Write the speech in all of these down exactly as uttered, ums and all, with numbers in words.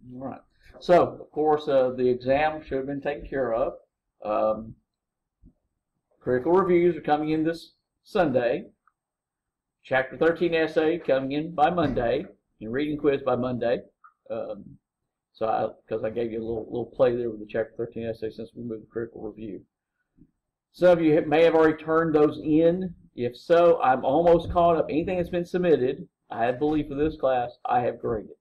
All right. So, of course, uh, the exam should have been taken care of. Um, critical reviews are coming in this Sunday. Chapter thirteen essay coming in by Monday. And reading quiz by Monday. Um, so, I, because I gave you a little little play there with the Chapter thirteen essay since we moved to critical review. Some of you may have already turned those in. If so, I'm almost caught up. Anything that's been submitted, I have belief for this class, I have graded.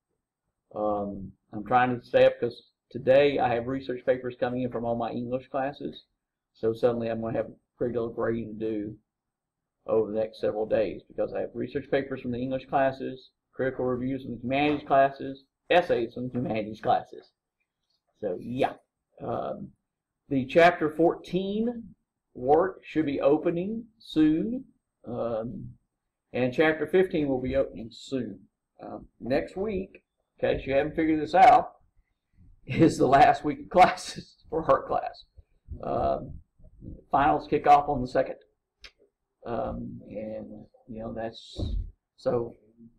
Um, I'm trying to stay up because today I have research papers coming in from all my English classes. So suddenly I'm going to have a great deal of grading to do over the next several days because I have research papers from the English classes, critical reviews from the humanities classes, essays from the humanities classes. So yeah. Um, the chapter fourteen work should be opening soon. Um, and chapter fifteen will be opening soon. Um, next week, in case you haven't figured this out, is the last week of classes for her class. Um, finals kick off on the second. Um, and, you know, that's, so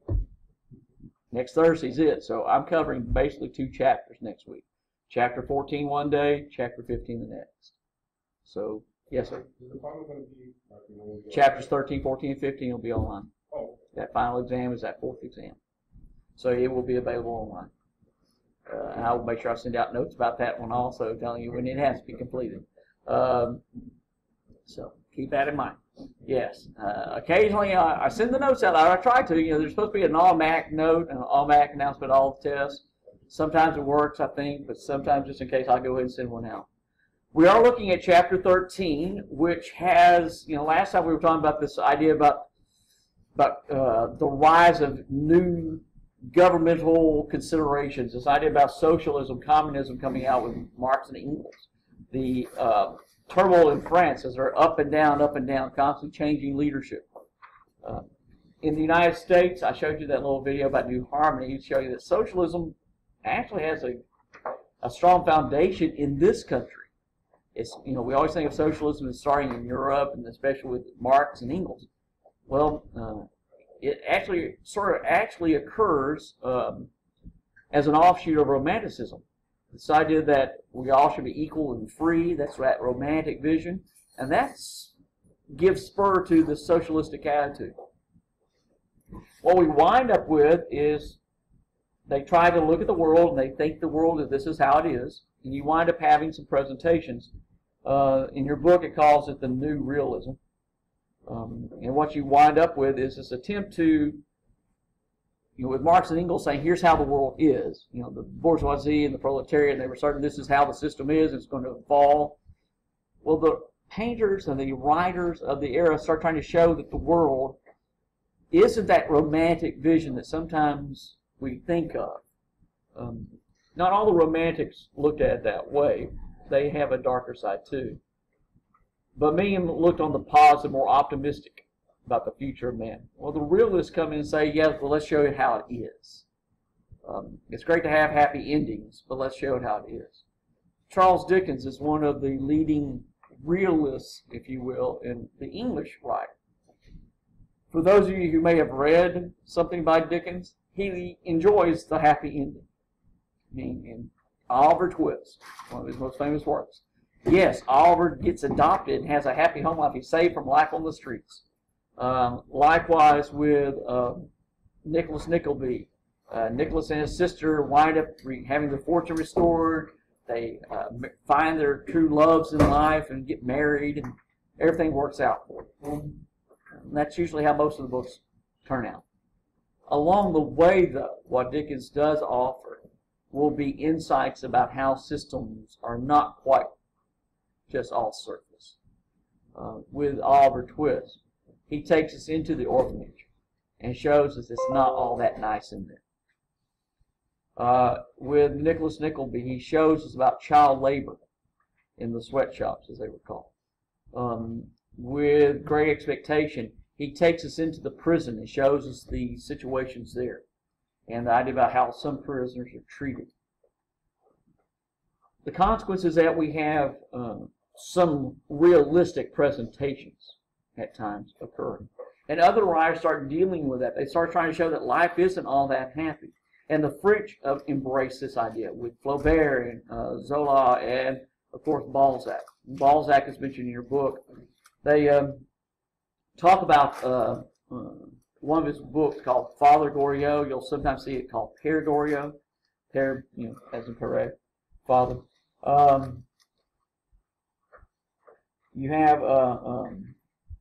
next Thursday's it. So I'm covering basically two chapters next week. Chapter fourteen one day, chapter fifteen the next. So, yes, sir. Is the final going to be, like, you know, Chapters thirteen, fourteen, and fifteen will be online. Oh. That final exam is that fourth exam. So it will be available online. Uh, and I will make sure I send out notes about that one also, telling you when it has to be completed. Um, so keep that in mind. Yes. Uh, occasionally I, I send the notes out. I, I try to. You know, there's supposed to be an automatic note, an automatic announcement of all the tests. Sometimes it works, I think, but sometimes just in case, I'll go ahead and send one out. We are looking at chapter thirteen, which has, you know, last time we were talking about this idea about, about uh, the rise of new governmental considerations, this idea about socialism, communism coming out with Marx and Engels. The uh, turmoil in France as they're up and down, up and down, constantly changing leadership. Uh, in the United States, I showed you that little video about New Harmony to show you that socialism actually has a, a strong foundation in this country. It's, you know, we always think of socialism as starting in Europe, and especially with Marx and Engels. Well, uh, it actually sort of actually occurs um, as an offshoot of Romanticism. This idea that we all should be equal and free, that's that romantic vision, and that gives spur to the socialistic attitude. What we wind up with is they try to look at the world and they think the world is this is how it is, and you wind up having some presentations. Uh, in your book, it calls it the New Realism. Um, and what you wind up with is this attempt to, you know, with Marx and Engels saying, here's how the world is. You know, the bourgeoisie and the proletariat, they were certain this is how the system is, it's going to fall. Well, the painters and the writers of the era start trying to show that the world isn't that romantic vision that sometimes we think of. Um, not all the romantics looked at it that way. They have a darker side too. But many of them looked on the positive, more optimistic about the future of man. Well, the realists come in and say, yeah, well, let's show you how it is. Um, it's great to have happy endings, but let's show it how it is. Charles Dickens is one of the leading realists, if you will, in the English writer. For those of you who may have read something by Dickens, he enjoys the happy ending. I mean, in Oliver Twist, one of his most famous works. Yes, Oliver gets adopted and has a happy home life. He's saved from life on the streets. Um, likewise with uh, Nicholas Nickleby. Uh, Nicholas and his sister wind up having their fortune restored. They uh, find their true loves in life and get married, and everything works out for them. And that's usually how most of the books turn out. Along the way, though, what Dickens does offer will be insights about how systems are not quite just all surface. Uh, with Oliver Twist, he takes us into the orphanage and shows us it's not all that nice in there. Uh, with Nicholas Nickleby, he shows us about child labor in the sweatshops, as they were called. Um, with Great Expectation, he takes us into the prison and shows us the situations there and the idea about how some prisoners are treated. The consequence is that we have um, some realistic presentations at times occurring. And other writers start dealing with that. They start trying to show that life isn't all that happy. And the French uh, embraced this idea with Flaubert and uh, Zola and, of course, Balzac. Balzac is mentioned in your book. They um, talk about uh, uh, one of his books called Father Goriot. You'll sometimes see it called Père Goriot. Père, you know, as in Père, Father. Um, you have uh, um,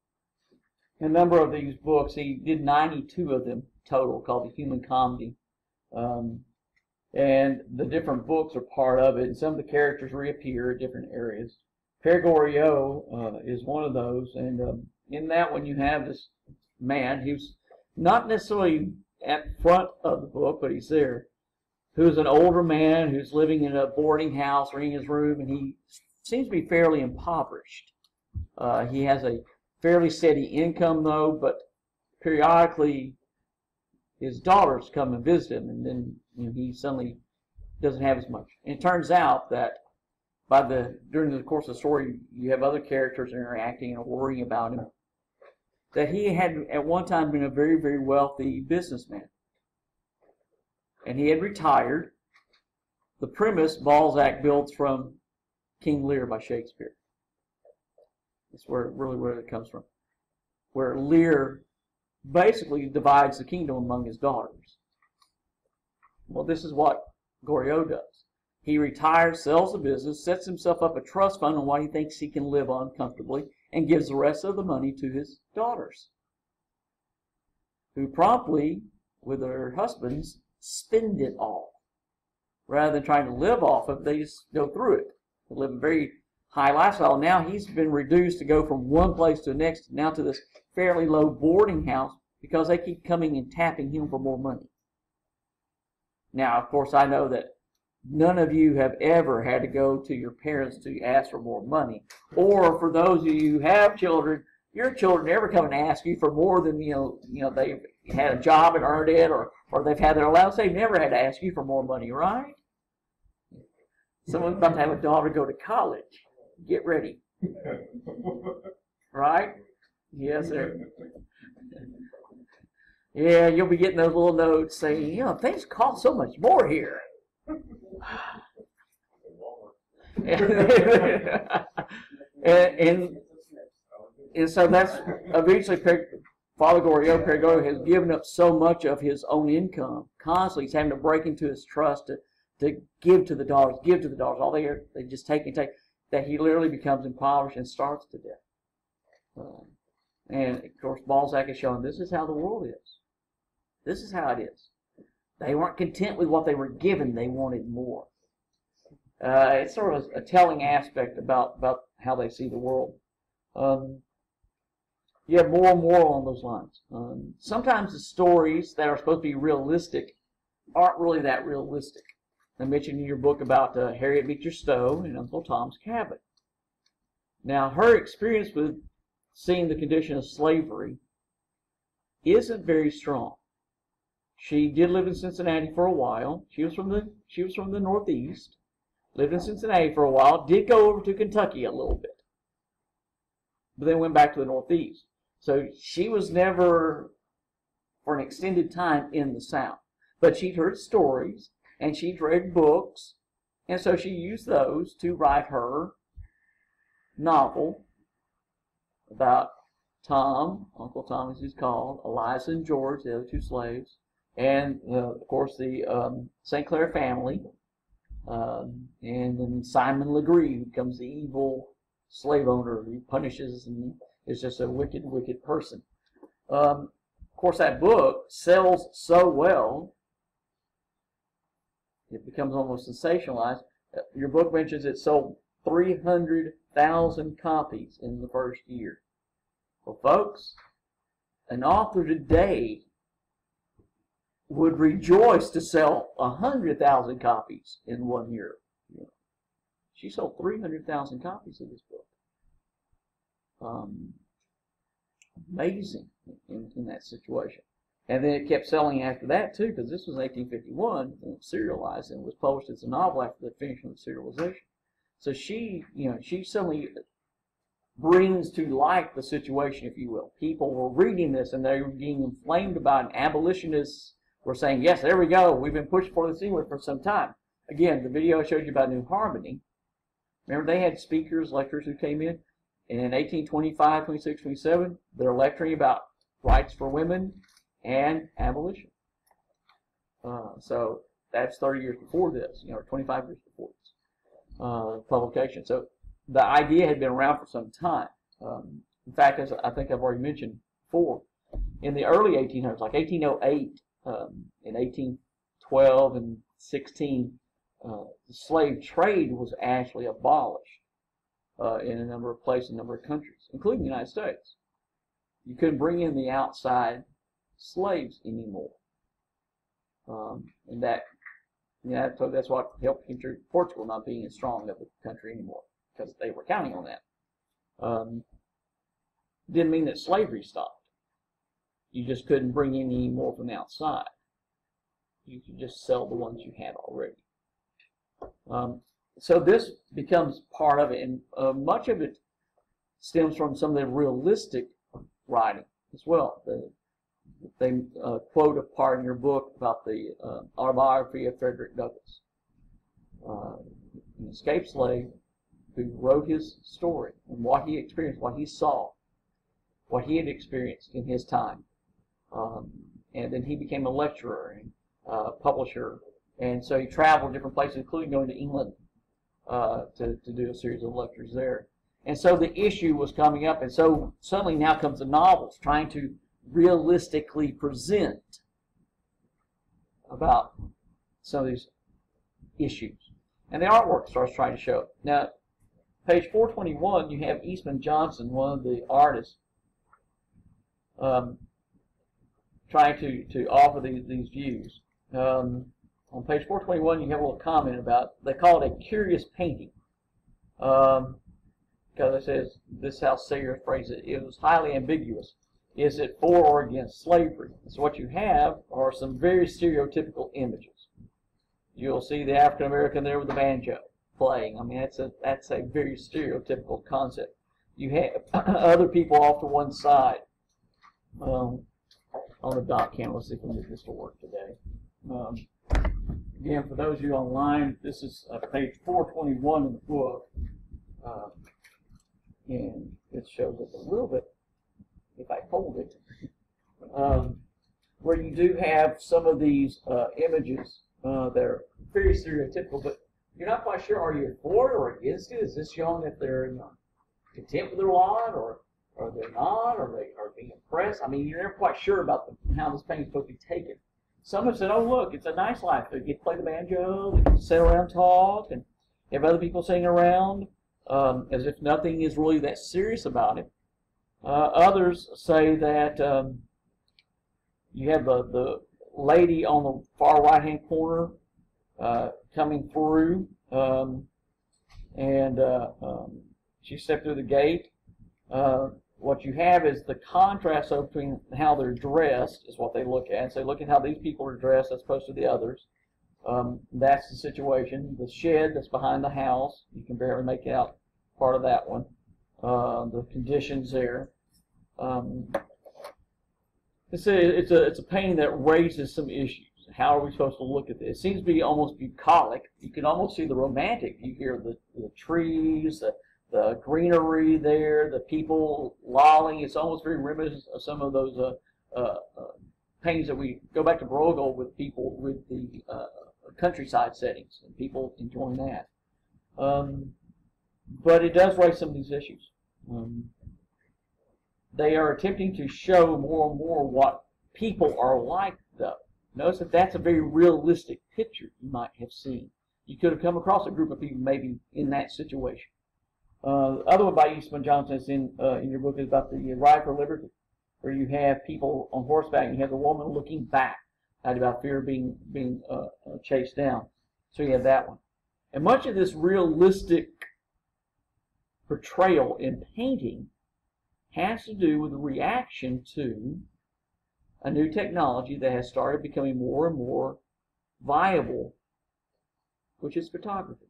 a number of these books. He did ninety-two of them total, called The Human Comedy. Um, and the different books are part of it, and some of the characters reappear at different areas. Père Goriot uh, is one of those, and um, in that one you have this man who's not necessarily at front of the book, but he's there, who's an older man who's living in a boarding house or in his room, and he seems to be fairly impoverished. Uh, he has a fairly steady income, though, but periodically his daughters come and visit him, and then you know, he suddenly doesn't have as much. And it turns out that by the during the course of the story, you have other characters interacting and worrying about him, that he had at one time been a very, very wealthy businessman. And he had retired. The premise Balzac builds from King Lear by Shakespeare. That's where really where it comes from. Where Lear basically divides the kingdom among his daughters. Well, this is what Goriot does. He retires, sells the business, sets himself up a trust fund on what he thinks he can live on comfortably, and gives the rest of the money to his daughters, who promptly, with their husbands, spend it all. Rather than trying to live off of it, they just go through it. They live a very high lifestyle. Now he's been reduced to go from one place to the next, now to this fairly low boarding house, because they keep coming and tapping him for more money. Now, of course, I know that none of you have ever had to go to your parents to ask for more money. Or for those of you who have children, your children never come and ask you for more than, you know, you know, they've had a job and earned it, or, or they've had their allowance. They've never had to ask you for more money, right? Someone's about to have a daughter go to college. Get ready. Right? Yes, sir. Yeah, you'll be getting those little notes saying, you know, things cost so much more here. and, and, and so that's eventually Father Goriot, Père Goriot has given up so much of his own income. Constantly he's having to break into his trust to, to give to the daughters, give to the daughters. All they are, they just take and take, that he literally becomes impoverished and starves to death. Um, and of course Balzac is showing this is how the world is. This is how it is. They weren't content with what they were given. They wanted more. Uh, it's sort of a telling aspect about, about how they see the world. Um, you have more and more along those lines. Um, sometimes the stories that are supposed to be realistic aren't really that realistic. I mentioned in your book about uh, Harriet Beecher Stowe and Uncle Tom's Cabin. Now, her experience with seeing the condition of slavery isn't very strong. She did live in Cincinnati for a while. She was from the she was from the Northeast. Lived in Cincinnati for a while. Did go over to Kentucky a little bit, but then went back to the Northeast. So she was never, for an extended time, in the South. But she'd heard stories and she'd read books, and so she used those to write her novel about Tom, Uncle Tom as he's called, Eliza and George, the other two slaves. And, uh, of course, the um, Saint Clair family, um, and then Simon Legree, who becomes the evil slave owner who punishes and is just a wicked, wicked person. Um, of course, that book sells so well, it becomes almost sensationalized. Your book mentions it sold three hundred thousand copies in the first year. Well, folks, an author today would rejoice to sell one hundred thousand copies in one year. She sold three hundred thousand copies of this book. Um, amazing in, in that situation. And then it kept selling after that, too, because this was eighteen fifty-one, and it serialized and was published as a novel after the finishing of the serialization. So she, you know, she suddenly brings to light the situation, if you will. People were reading this, and they were being inflamed about an abolitionist were saying, yes, there we go. We've been pushing for this anyway for some time. Again, the video I showed you about New Harmony. Remember, they had speakers, lecturers who came in. And in eighteen twenty-five, twenty-six, twenty-seven, they're lecturing about rights for women and abolition. Uh, so that's thirty years before this, you know, or twenty-five years before this uh, publication. So the idea had been around for some time. Um, in fact, as I think I've already mentioned before, in the early eighteen hundreds, like eighteen oh eight, um, in eighteen twelve and sixteen, uh, the slave trade was actually abolished uh, in a number of places, a number of countries, including the United States. You couldn't bring in the outside slaves anymore. Um, and that, yeah, so that's what helped contribute to Portugal not being as strong of a country anymore, because they were counting on that. Um, didn't mean that slavery stopped. You just couldn't bring in any more from the outside. You could just sell the ones you had already. Um, so this becomes part of it, and uh, much of it stems from some of the realistic writing as well. The, they uh, quote a part in your book about the uh, autobiography of Frederick Douglass, uh, an escaped slave who wrote his story and what he experienced, what he saw, what he had experienced in his time. Um, and then he became a lecturer and uh, publisher, and so he traveled different places, including going to England uh, to, to do a series of lectures there. And so the issue was coming up, and so suddenly now comes the novels trying to realistically present about some of these issues. And the artwork starts trying to show it. Now, page four twenty-one, you have Eastman Johnson, one of the artists, um, trying to, to offer these, these views. Um, on page four twenty-one, you have a little comment about, they call it a curious painting. Um, because it says, this is how Sayre phrased it, it was highly ambiguous. Is it for or against slavery? So what you have are some very stereotypical images. You'll see the African American there with the banjo playing. I mean, that's a, that's a very stereotypical concept. You have other people off to one side. Um, on the dot cam, let's see if we can get this to work today. Um, again, for those of you online, this is uh, page four twenty-one in the book. Uh, and it shows up a little bit, if I hold it, um, where you do have some of these uh, images uh, that are very stereotypical, but you're not quite sure, are you for it or against it? Is this showing that they're in content with their lot, or or they're not, or they are being impressed? I mean, you're never quite sure about the, how this painting is supposed to be taken. Some have said, oh, look, it's a nice life. They get to play the banjo, they get to sit around and talk, and have other people sitting around um, as if nothing is really that serious about it. Uh, others say that um, you have the, the lady on the far right-hand corner uh, coming through, um, and uh, um, she stepped through the gate. Uh, what you have is the contrast between how they're dressed is what they look at. So they look at how these people are dressed as opposed to the others. Um, that's the situation. The shed that's behind the house, you can barely make out part of that one. Uh, the conditions there. Um, it's a it's a it's a painting that raises some issues. How are we supposed to look at this? It seems to be almost bucolic. You can almost see the romantic. You hear the the trees, the the greenery there, the people lolling. It's almost very reminiscent of some of those uh, uh, uh, paintings that we go back to Bruegel with people with the uh, countryside settings and people enjoying that. Um, but it does raise some of these issues. Um, they are attempting to show more and more what people are like, though. Notice that that's a very realistic picture you might have seen. You could have come across a group of people maybe in that situation. Uh, the other one by Eastman Johnson is in, uh, in your book is about the Ride for Liberty, where you have people on horseback and you have the woman looking back out about fear of being, being uh, uh, chased down. So you have that one. And much of this realistic portrayal in painting has to do with the reaction to a new technology that has started becoming more and more viable, which is photography.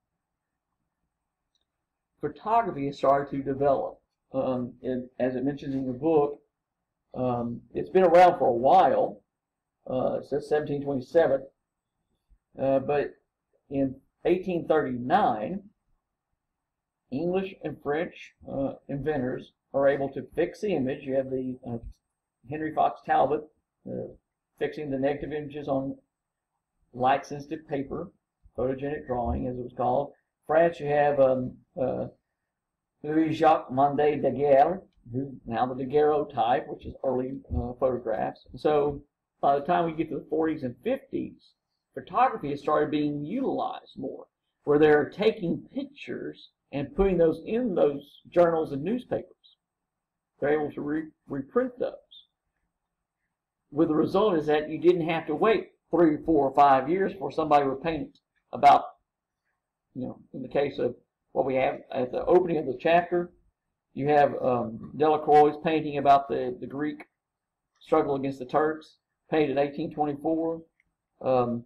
Photography has started to develop. Um, it, as it mentions in your book, um, it's been around for a while, Uh, it says seventeen twenty-seven. Uh, but in eighteen thirty-nine, English and French uh, inventors are able to fix the image. You have the uh, Henry Fox Talbot uh, fixing the negative images on light-sensitive paper, photogenic drawing, as it was called. France, you have um, uh, Louis-Jacques Monde Daguerre, who now the daguerreotype, which is early uh, photographs. So by the time we get to the forties and fifties, photography has started being utilized more, where they're taking pictures and putting those in those journals and newspapers. They're able to re reprint those. With the result is that you didn't have to wait three, four, or five years for somebody to paint about, you know, in the case of what we have at the opening of the chapter, you have um, Delacroix's painting about the, the Greek struggle against the Turks, painted in eighteen twenty-four, um,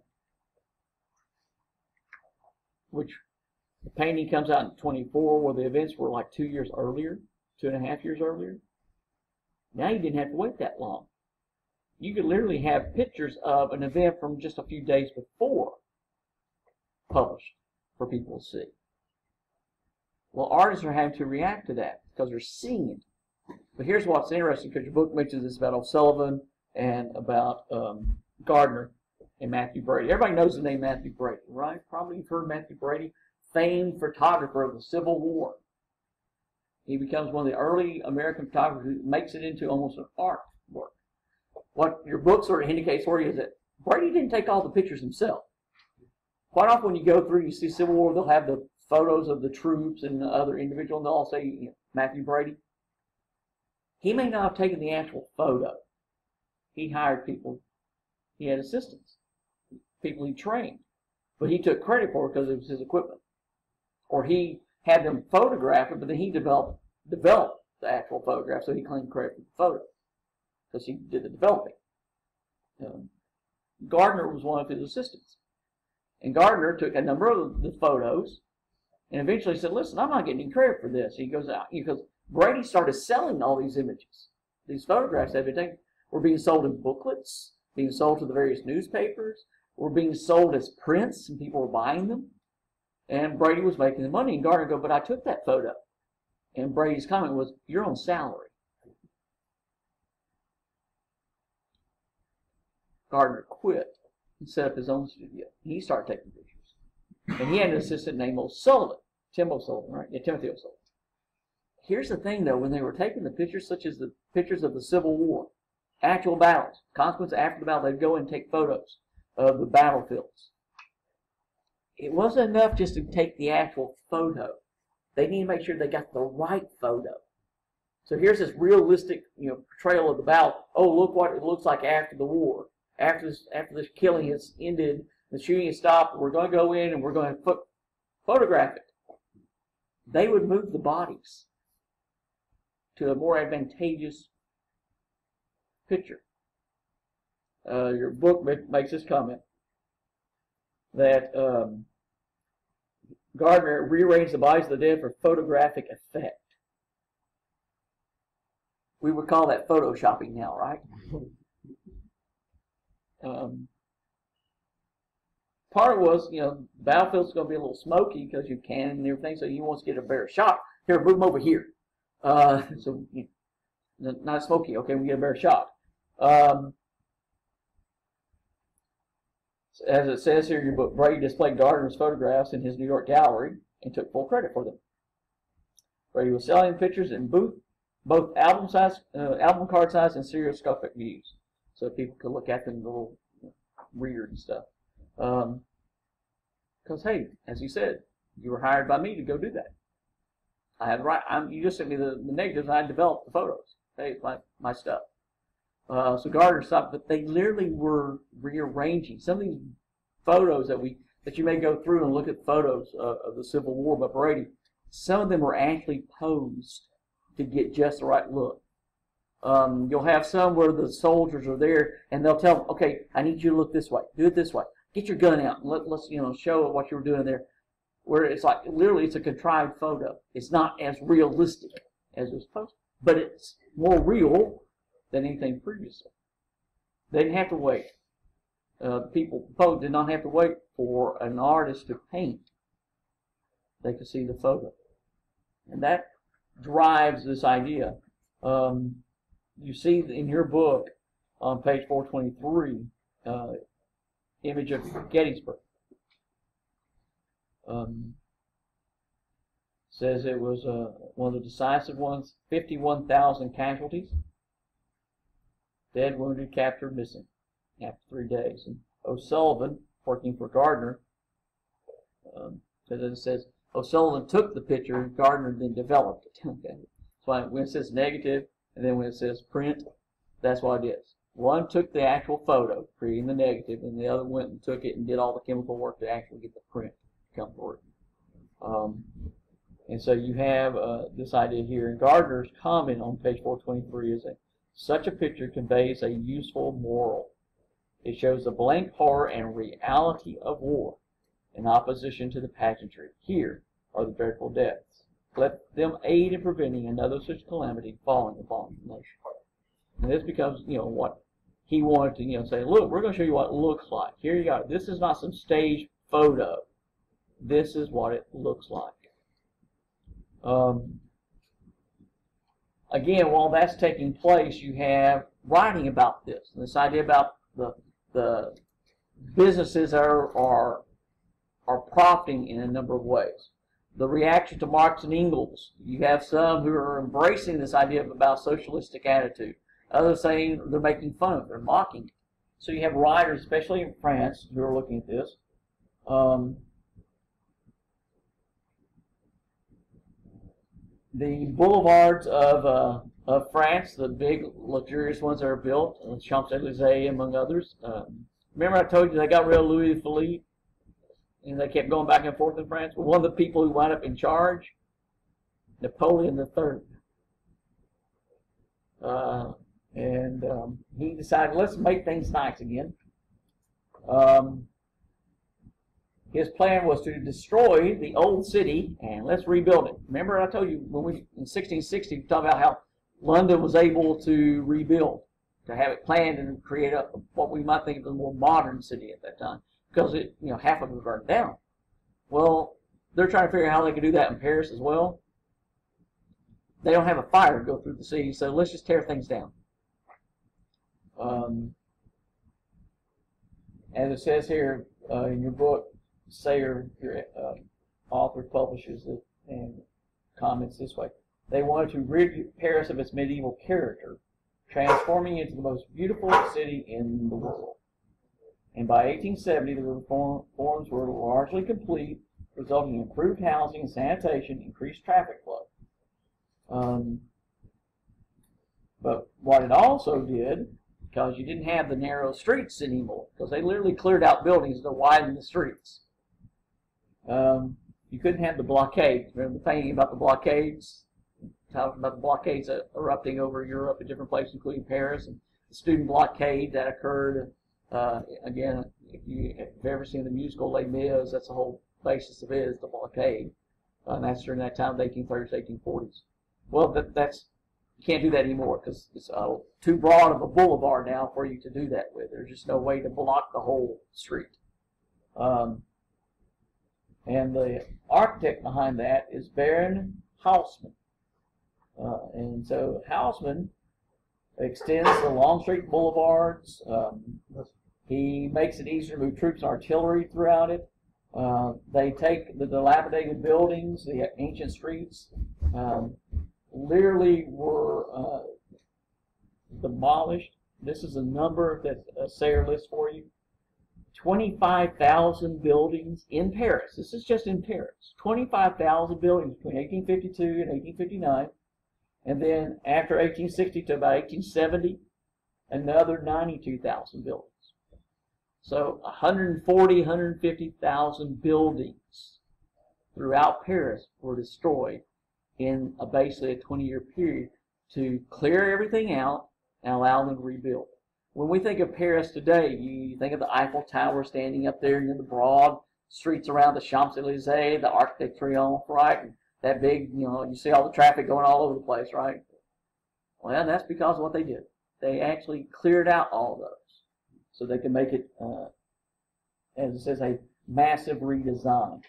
which the painting comes out in twenty-four, where the events were like two years earlier, two and a half years earlier. Now you didn't have to wait that long. You could literally have pictures of an event from just a few days before published for people to see. Well, artists are having to react to that because they're seeing it. But here's what's interesting, because your book mentions this about O'Sullivan and about um, Gardner and Matthew Brady. Everybody knows the name Matthew Brady, right? Probably you've heard Matthew Brady, famed photographer of the Civil War. He becomes one of the early American photographers who makes it into almost an art work. What your book sort of indicates for you is that Brady didn't take all the pictures himself. Quite often when you go through, you see Civil War, they'll have the photos of the troops and the other individuals, and they'll all say, you know, Matthew Brady. He may not have taken the actual photo. He hired people. He had assistants, people he trained. But he took credit for it because it was his equipment. Or he had them photograph it, but then he developed, developed the actual photograph, so he claimed credit for the photo because he did the developing. Um, Gardner was one of his assistants. And Gardner took a number of the photos and eventually said, listen, I'm not getting any credit for this. He goes out, because Brady started selling all these images. These photographs that had been taken were being sold in booklets, being sold to the various newspapers, were being sold as prints, and people were buying them. And Brady was making the money. And Gardner go, but I took that photo. And Brady's comment was, you're on salary. Gardner quit and set up his own studio. He started taking pictures. And he had an assistant named O'Sullivan, Tim O'Sullivan, right? Yeah, Timothy O'Sullivan. Here's the thing, though, when they were taking the pictures, such as the pictures of the Civil War, actual battles, consequence after the battle, they'd go and take photos of the battlefields. It wasn't enough just to take the actual photo. They need to make sure they got the right photo. So here's this realistic, you know, portrayal of the battle. Oh, look what it looks like after the war. After this, after this killing has ended, the shooting has stopped, we're going to go in and we're going to pho photograph it. They would move the bodies to a more advantageous picture. Uh, your book makes this comment that um, Gardner rearranged the bodies of the dead for photographic effect. We would call that photoshopping now, right? um, part was, you know, the battlefield's going to be a little smoky because you can and everything, so you want to get a better shot. Here, move them over here. Uh, so, you know, not smoky, okay, we get a better shot. Um, as it says here in your book, Brady displayed Gardner's photographs in his New York gallery and took full credit for them. Brady was selling pictures in booth, both album size, uh, album card size and stereoscopic views, so people could look at them in the little, you know, reader and stuff. Um, because hey, as you said, you were hired by me to go do that. I had right. I'm, you just sent me the, the negatives, and I developed the photos. Hey, it's my my stuff. Uh, so Gardner stopped, but they literally were rearranging some of these photos that we that you may go through and look at photos of, of the Civil War by Brady. Some of them were actually posed to get just the right look. Um, you'll have some where the soldiers are there, and they'll tell them, "Okay, I need you to look this way. Do it this way. Get your gun out and let, let's you know show what you were doing there." Where it's like literally it's a contrived photo. It's not as realistic as it was posted, but it's more real than anything previously. They didn't have to wait. uh, people, Poe did not have to wait for an artist to paint. They could see the photo. And that drives this idea. Um, you see in your book on page four twenty-three, uh, image of Gettysburg. Um, says it was uh, one of the decisive ones, fifty-one thousand casualties, dead, wounded, captured, missing after three days. And O'Sullivan, working for Gardner, um, because it says O'Sullivan took the picture and Gardner then developed it. Okay, so when it says negative and then when it says print, that's what it is. One took the actual photo, creating the negative, and the other went and took it and did all the chemical work to actually get the print to come forward. Um, and so you have uh, this idea here. And Gardner's comment on page four twenty-three is that such a picture conveys a useful moral. It shows the blank horror and reality of war in opposition to the pageantry. Here are the dreadful deaths. Let them aid in preventing another such calamity falling upon the nation. And this becomes, you know, what he wanted to, you know, say, look, we're going to show you what it looks like. Here you go. This is not some staged photo. This is what it looks like. Um, again, while that's taking place, you have writing about this. And this idea about the the businesses are are are profiting in a number of ways. The reaction to Marx and Engels. You have some who are embracing this idea of about socialistic attitude. Others saying they're making fun of it, they're mocking it. So you have writers, especially in France, who are looking at this. Um, the boulevards of uh, of France, the big luxurious ones that are built, uh, Champs-Élysées among others. Um, remember I told you they got rid of Louis Philippe, and they kept going back and forth in France? Well, one of the people who wound up in charge, Napoleon the Third. Uh, and um, he decided, let's make things nice again. Um, his plan was to destroy the old city and let's rebuild it. Remember I told you when we in sixteen sixty we talked about how London was able to rebuild, to have it planned and create a, what we might think of as a more modern city at that time, because it, you know, half of it burned down. Well, they're trying to figure out how they could do that in Paris as well. They don't have a fire to go through the city, so let's just tear things down. Um, as it says here uh, in your book, Sayer, your uh, author, publishes it and comments this way. They wanted to rid Paris of its medieval character, transforming it into the most beautiful city in the world. And by eighteen seventy, the reforms were largely complete, resulting in improved housing and sanitation, increased traffic flow. Um, but what it also did, because you didn't have the narrow streets anymore, because they literally cleared out buildings to widen the streets. Um, you couldn't have the blockades. Remember the painting about the blockades? Talking about the blockades erupting over Europe at different places, including Paris, and the student blockade that occurred. Uh, again, if you, if you've ever seen the musical Les Mis, that's the whole basis of it, is the blockade. Uh, and that's during that time, the eighteen thirties, eighteen forties. Well, that, that's you can't do that anymore because it's uh, too broad of a boulevard now for you to do that with. There's just no way to block the whole street. Um, and the architect behind that is Baron Haussmann. Uh, and so Haussmann extends the Longstreet boulevards. Um, he makes it easier to move troops and artillery throughout it. Uh, they take the dilapidated buildings, the ancient streets, um, literally were uh, demolished. This is a number that uh, Sayer lists for you. twenty-five thousand buildings in Paris. This is just in Paris. twenty-five thousand buildings between eighteen fifty-two and eighteen fifty-nine. And then after eighteen sixty to about eighteen seventy, another ninety-two thousand buildings. So one hundred forty, one hundred fifty thousand buildings throughout Paris were destroyed in a basically a twenty-year period to clear everything out and allow them to rebuild. When we think of Paris today, you think of the Eiffel Tower standing up there, and the broad streets around the Champs-Élysées, the Arc de Triomphe, right? And that big, you know, you see all the traffic going all over the place, right? Well, that's because of what they did. They actually cleared out all those. so they can make it, uh, as it says, a massive redesign.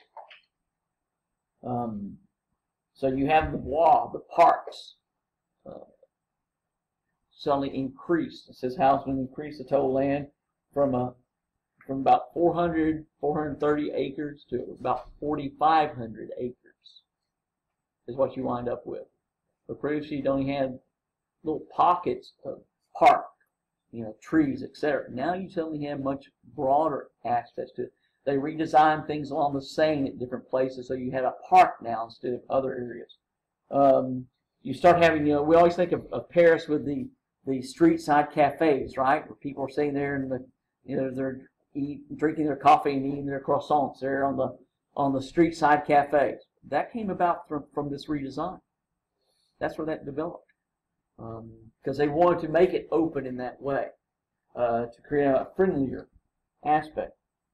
Um, so you have the bois, the parks, uh, suddenly increased. It says Houseman increased the total land from a from about four hundred, four hundred thirty acres to about forty-five hundred acres is what you wind up with. But previously you only had little pockets of park, you know, trees, et cetera. Now you suddenly have much broader aspects to it. They redesigned things along the Seine at different places, so you had a park now instead of other areas. Um, you start having, you know, we always think of, of Paris with the the street side cafes, right, where people are sitting there and the, you know, they're eat, drinking their coffee and eating their croissants there on the on the street side cafes. That came about from from this redesign. That's where that developed, because um, they wanted to make it open in that way, uh, to create a friendlier aspect.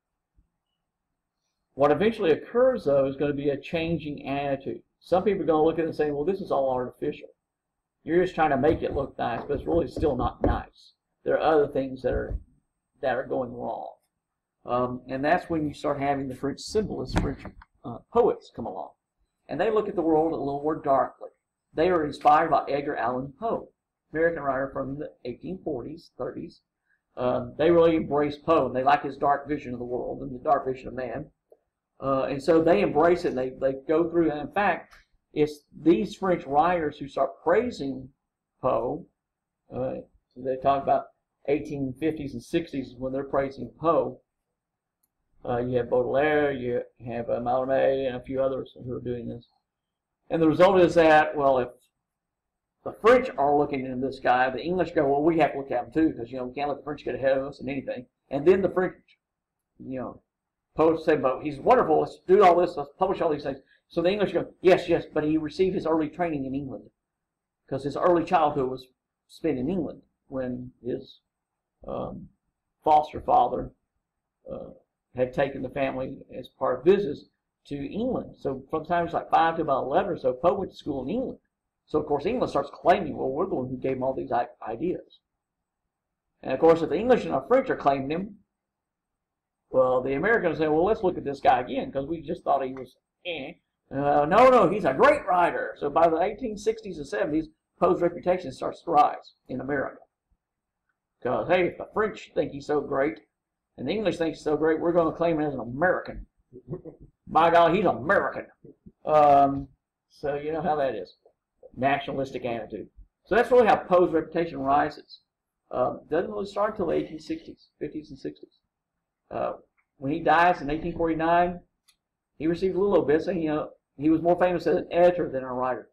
What eventually occurs, though, is going to be a changing attitude. Some people are going to look at it and say, well, this is all artificial. You're just trying to make it look nice, but it's really still not nice. There are other things that are that are going wrong. Um, and that's when you start having the French symbolists, French uh, poets come along. And they look at the world a little more darkly. They are inspired by Edgar Allan Poe, American writer from the eighteen forties, thirties. Um, they really embrace Poe, and they like his dark vision of the world and the dark vision of man. Uh, and so they embrace it, and they, they go through, and in fact, it's these French writers who start praising Poe. Uh, they talk about eighteen fifties and sixties when they're praising Poe. Uh, you have Baudelaire, you have uh, Mallarmé, and a few others who are doing this. And the result is that, well, if the French are looking into this guy, the English go, well, we have to look at him too, because, you know, we can't let the French get ahead of us in anything. And then the French, you know, poets say, but he's wonderful, let's do all this, let's publish all these things. So the English go, yes, yes, but he received his early training in England, because his early childhood was spent in England when his um, foster father uh, had taken the family as part of business to England. So from the time he was like five to about eleven or so, Poe went to school in England. So of course England starts claiming, well, we're the one who gave him all these ideas. And of course if the English and the French are claiming him, well, the Americans say, well, let's look at this guy again, because we just thought he was eh. Uh, no, no, he's a great writer. So by the eighteen sixties and seventies, Poe's reputation starts to rise in America. Because, hey, if the French think he's so great, and the English think he's so great, we're going to claim him as an American. By God, he's American. Um, so you know how that is. Nationalistic attitude. So that's really how Poe's reputation rises. Um, doesn't really start until the eighteen sixties, fifties and sixties. Uh, when he dies in eighteen forty-nine, he received a little obit. You know, he was more famous as an editor than a writer.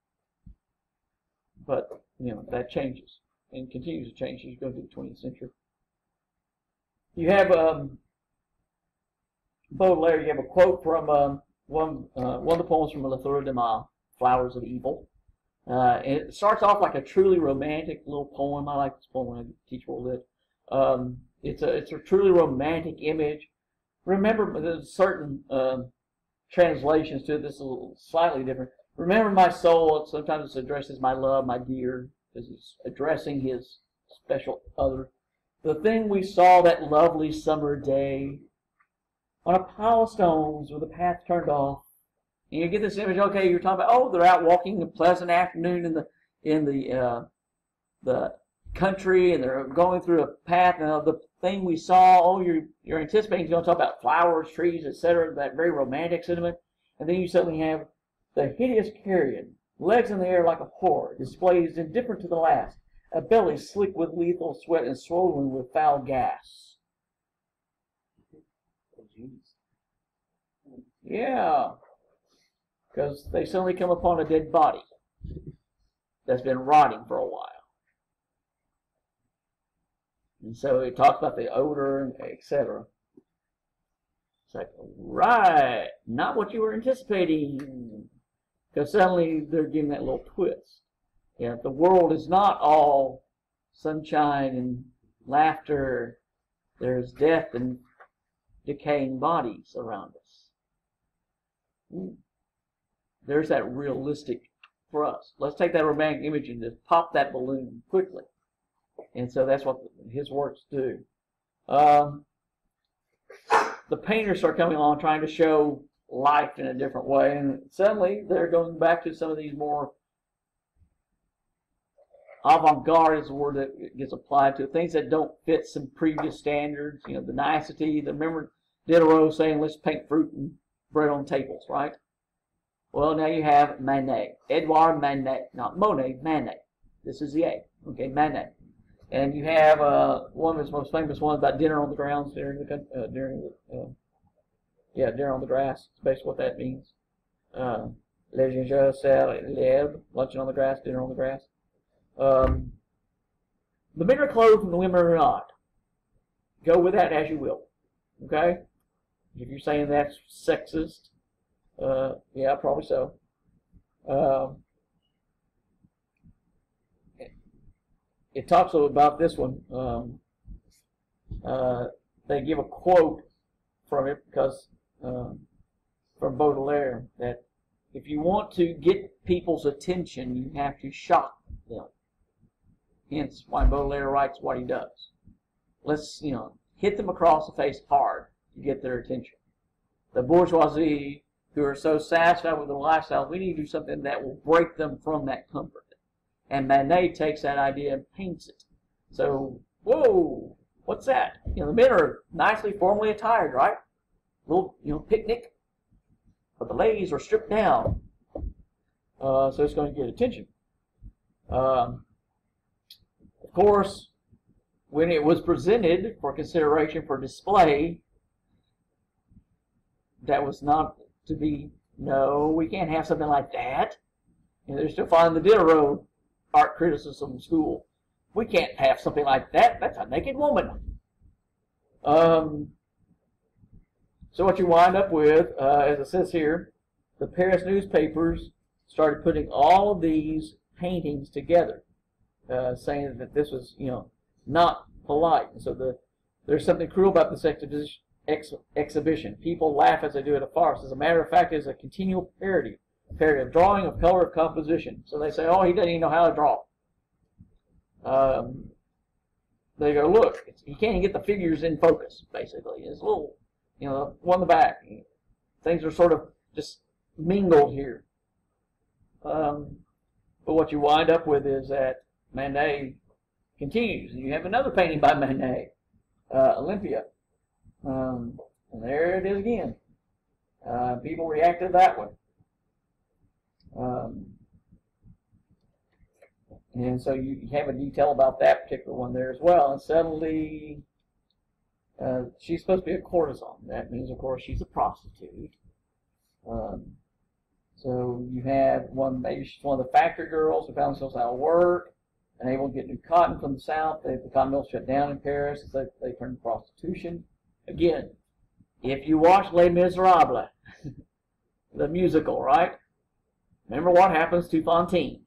But, you know, that changes and continues to change as you go through the twentieth century. You have um, Baudelaire, you have a quote from um, one, uh, one of the poems from Le Fleur de Mal, Flowers of Evil. Uh, and it starts off like a truly romantic little poem. I like this poem when I teach World Lit. Um, it's, a, it's a truly romantic image. Remember, there's certain um, translations to it. This is a little slightly different. Remember my soul. Sometimes it's addressed as my love, my dear, because he's addressing his special other. The thing we saw that lovely summer day on a pile of stones with the path turned off. And you get this image. Okay, you're talking about, oh, they're out walking a pleasant afternoon in the in the uh, the country, and they're going through a path. And uh, the thing we saw, oh, you're you're anticipating you're going to talk about flowers, trees, et cetera. That very romantic sentiment, and then you suddenly have the hideous carrion, legs in the air like a whore, displays indifferent to the last, a belly slick with lethal sweat and swollen with foul gas. Oh, jeez. Yeah, because they suddenly come upon a dead body that's been rotting for a while. And so it talks about the odor, and et cetera. It's like, right, not what you were anticipating. Because suddenly they're giving that little twist. Yeah, the world is not all sunshine and laughter. There's death and decaying bodies around us. Mm. There's that realistic thrust. Let's take that romantic image and just pop that balloon quickly. And so that's what his works do. Um, the painters start coming along trying to show life in a different way, and suddenly they're going back to some of these more avant-garde is the word that gets applied to things that don't fit some previous standards. You know, the nicety. The, remember Diderot saying, "Let's paint fruit and bread on tables," right? Well, now you have Manet, Edouard Manet, not Monet, Manet. This is the A. Okay, Manet. And you have uh, one of his most famous ones about dinner on the grounds during the uh, during the uh, yeah dinner on the grass. It's basically what that means. Uh, Les gingembre sur l'herbe, luncheon on the grass, dinner on the grass. Um, the men are clothed and the women are not. Go with that as you will. Okay? If you're saying that's sexist, uh, yeah, probably so. Um, it, it talks about this one. Um, uh, they give a quote from it because um, from Baudelaire that if you want to get people's attention, you have to shock them. Hence why Baudelaire writes what he does. Let's, you know, hit them across the face hard to get their attention. The bourgeoisie, who are so satisfied with their lifestyle, we need to do something that will break them from that comfort. And Manet takes that idea and paints it. So, whoa, what's that? You know, the men are nicely formally attired, right? Little, you know, picnic. But the ladies are stripped down. Uh, so it's going to get attention. Um, Of course, when it was presented for consideration for display, that was not to be, no, we can't have something like that. And they're still following the Diderot art criticism school. We can't have something like that. That's a naked woman. Um, so what you wind up with, uh, as it says here, the Paris newspapers started putting all of these paintings together. Uh, saying that this was, you know, not polite. And so the, there's something cruel about this exhibition, ex, exhibition. People laugh as they do at a farce. As a matter of fact, it's a continual parody. Parody of drawing, of color, of composition. So they say, oh, he doesn't even know how to draw. Um, they go, look, it's, he can't even get the figures in focus, basically. It's a little, you know, one in the back. Things are sort of just mingled here. Um, but what you wind up with is that Manet continues, and you have another painting by Manet, uh, Olympia. Um, and there it is again. Uh, people reacted that way. Um, and so you have a detail about that particular one there as well. And suddenly, uh, she's supposed to be a courtesan. That means, of course, she's a prostitute. Um, so you have one, maybe she's one of the factory girls who found themselves out of work, unable to get new cotton from the south. They, the cotton mills shut down in Paris. So they, they turned to prostitution. Again, if you watch Les Miserables, the musical, right? Remember what happens to Fantine.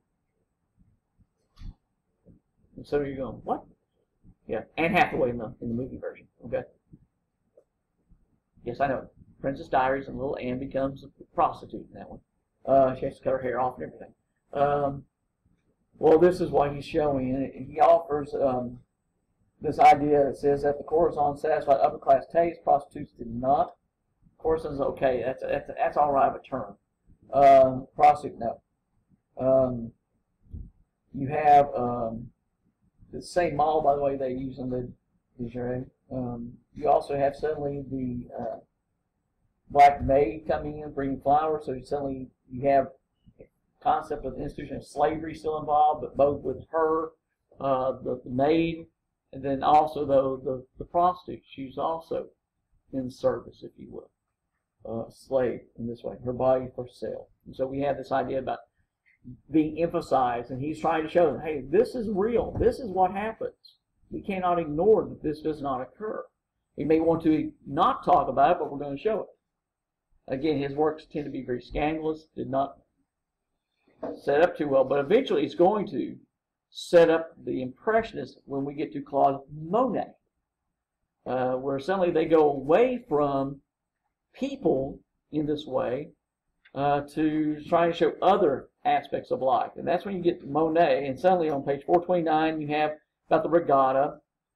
And so you're going, what? Yeah, Anne Hathaway in the, in the movie version, okay? Yes, I know. Princess Diaries, and little Anne becomes a prostitute in that one. Uh, she has to cut her hair off and everything. Um, Well, this is what he's showing, and he offers um, this idea that says that the courtesan satisfied upper-class taste, prostitutes did not. Courtesan's okay, that's that's that's all right of a term. Um, prostitute, no. Um, you have um, the same model, by the way, they use in the Dijon. Um, you also have suddenly the uh, black maid coming in, bringing flowers, so suddenly you have concept of the institution of slavery still involved, but both with her, uh, the, the maid, and then also though the, the prostitute. She's also in service, if you will, uh, slave in this way, her body for sale. And so we have this idea about being emphasized, and he's trying to show them, hey, this is real. This is what happens. We cannot ignore that this does not occur. He may want to not talk about it, but we're going to show it. Again, his works tend to be very scandalous, did not set up too well, but eventually it's going to set up the Impressionists when we get to Claude Monet, uh, where suddenly they go away from people in this way uh, to trying to show other aspects of life. And that's when you get to Monet, and suddenly on page four twenty-nine you have about the regatta,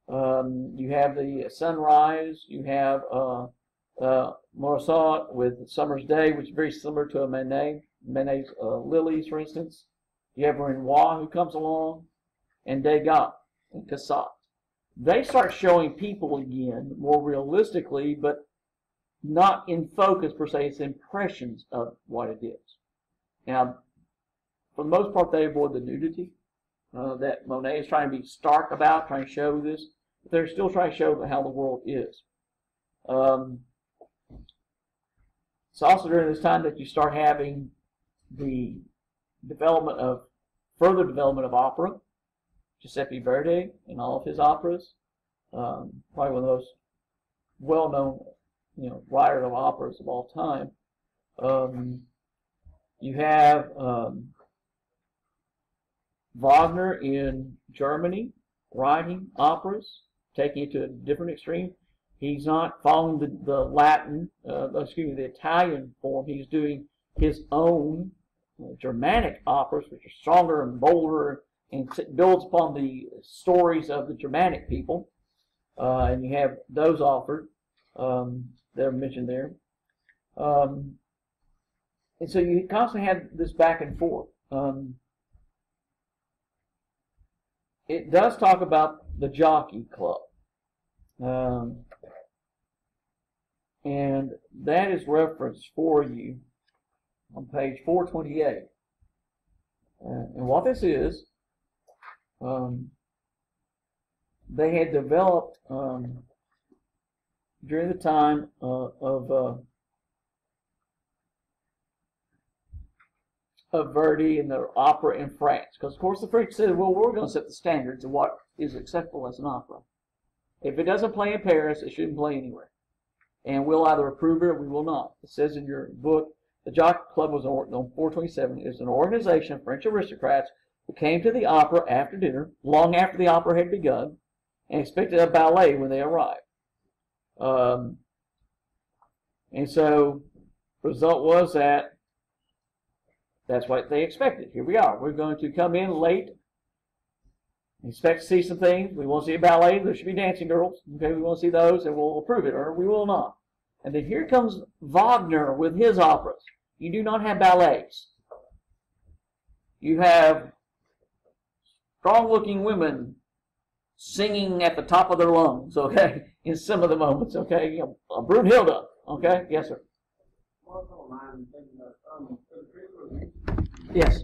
Um, you have the sunrise. You have uh, uh, Morissette with Summer's Day, which is very similar to a Manet. Manet's uh, Lilies, for instance. You have Renoir who comes along, and Degas and Cassatt. They start showing people again more realistically, but not in focus per se. It's impressions of what it is. Now, for the most part, they avoid the nudity uh, that Monet is trying to be stark about, trying to show this. But they're still trying to show how the world is. Um, it's also during this time that you start having the development of, further development of opera. Giuseppe Verdi and all of his operas, um, probably one of those well-known, you know, writer of operas of all time. Um, you have um, Wagner in Germany writing operas, taking it to a different extreme. He's not following the, the Latin, uh, excuse me, the Italian form. He's doing his own uh, Germanic operas, which are stronger and bolder, and builds upon the stories of the Germanic people. Uh, and you have those offered um, that are mentioned there. Um, and so you constantly have this back and forth. Um, it does talk about the Jockey Club. Um, and that is referenced for you on page four twenty-eight. Uh, and what this is, Um, they had developed um, during the time uh, of uh, of Verdi and the opera in France, because of course the French said, "Well, we're going to set the standards of what is acceptable as an opera. If it doesn't play in Paris, it shouldn't play anywhere, and we'll either approve it or we will not." It says in your book, the Jockey Club was on four twenty-seven. Is an organization of French aristocrats who came to the opera after dinner, long after the opera had begun, and expected a ballet when they arrived. Um, and so the result was that that's what they expected. Here we are. We're going to come in late, expect to see some things. We want to see a ballet. There should be dancing girls. Okay, we want to see those, and we'll approve it, or we will not. And then here comes Wagner with his operas. You do not have ballets. You have strong-looking women singing at the top of their lungs, okay, in some of the moments, okay. You know, uh, Brunhilde, okay, yes, sir. Yes.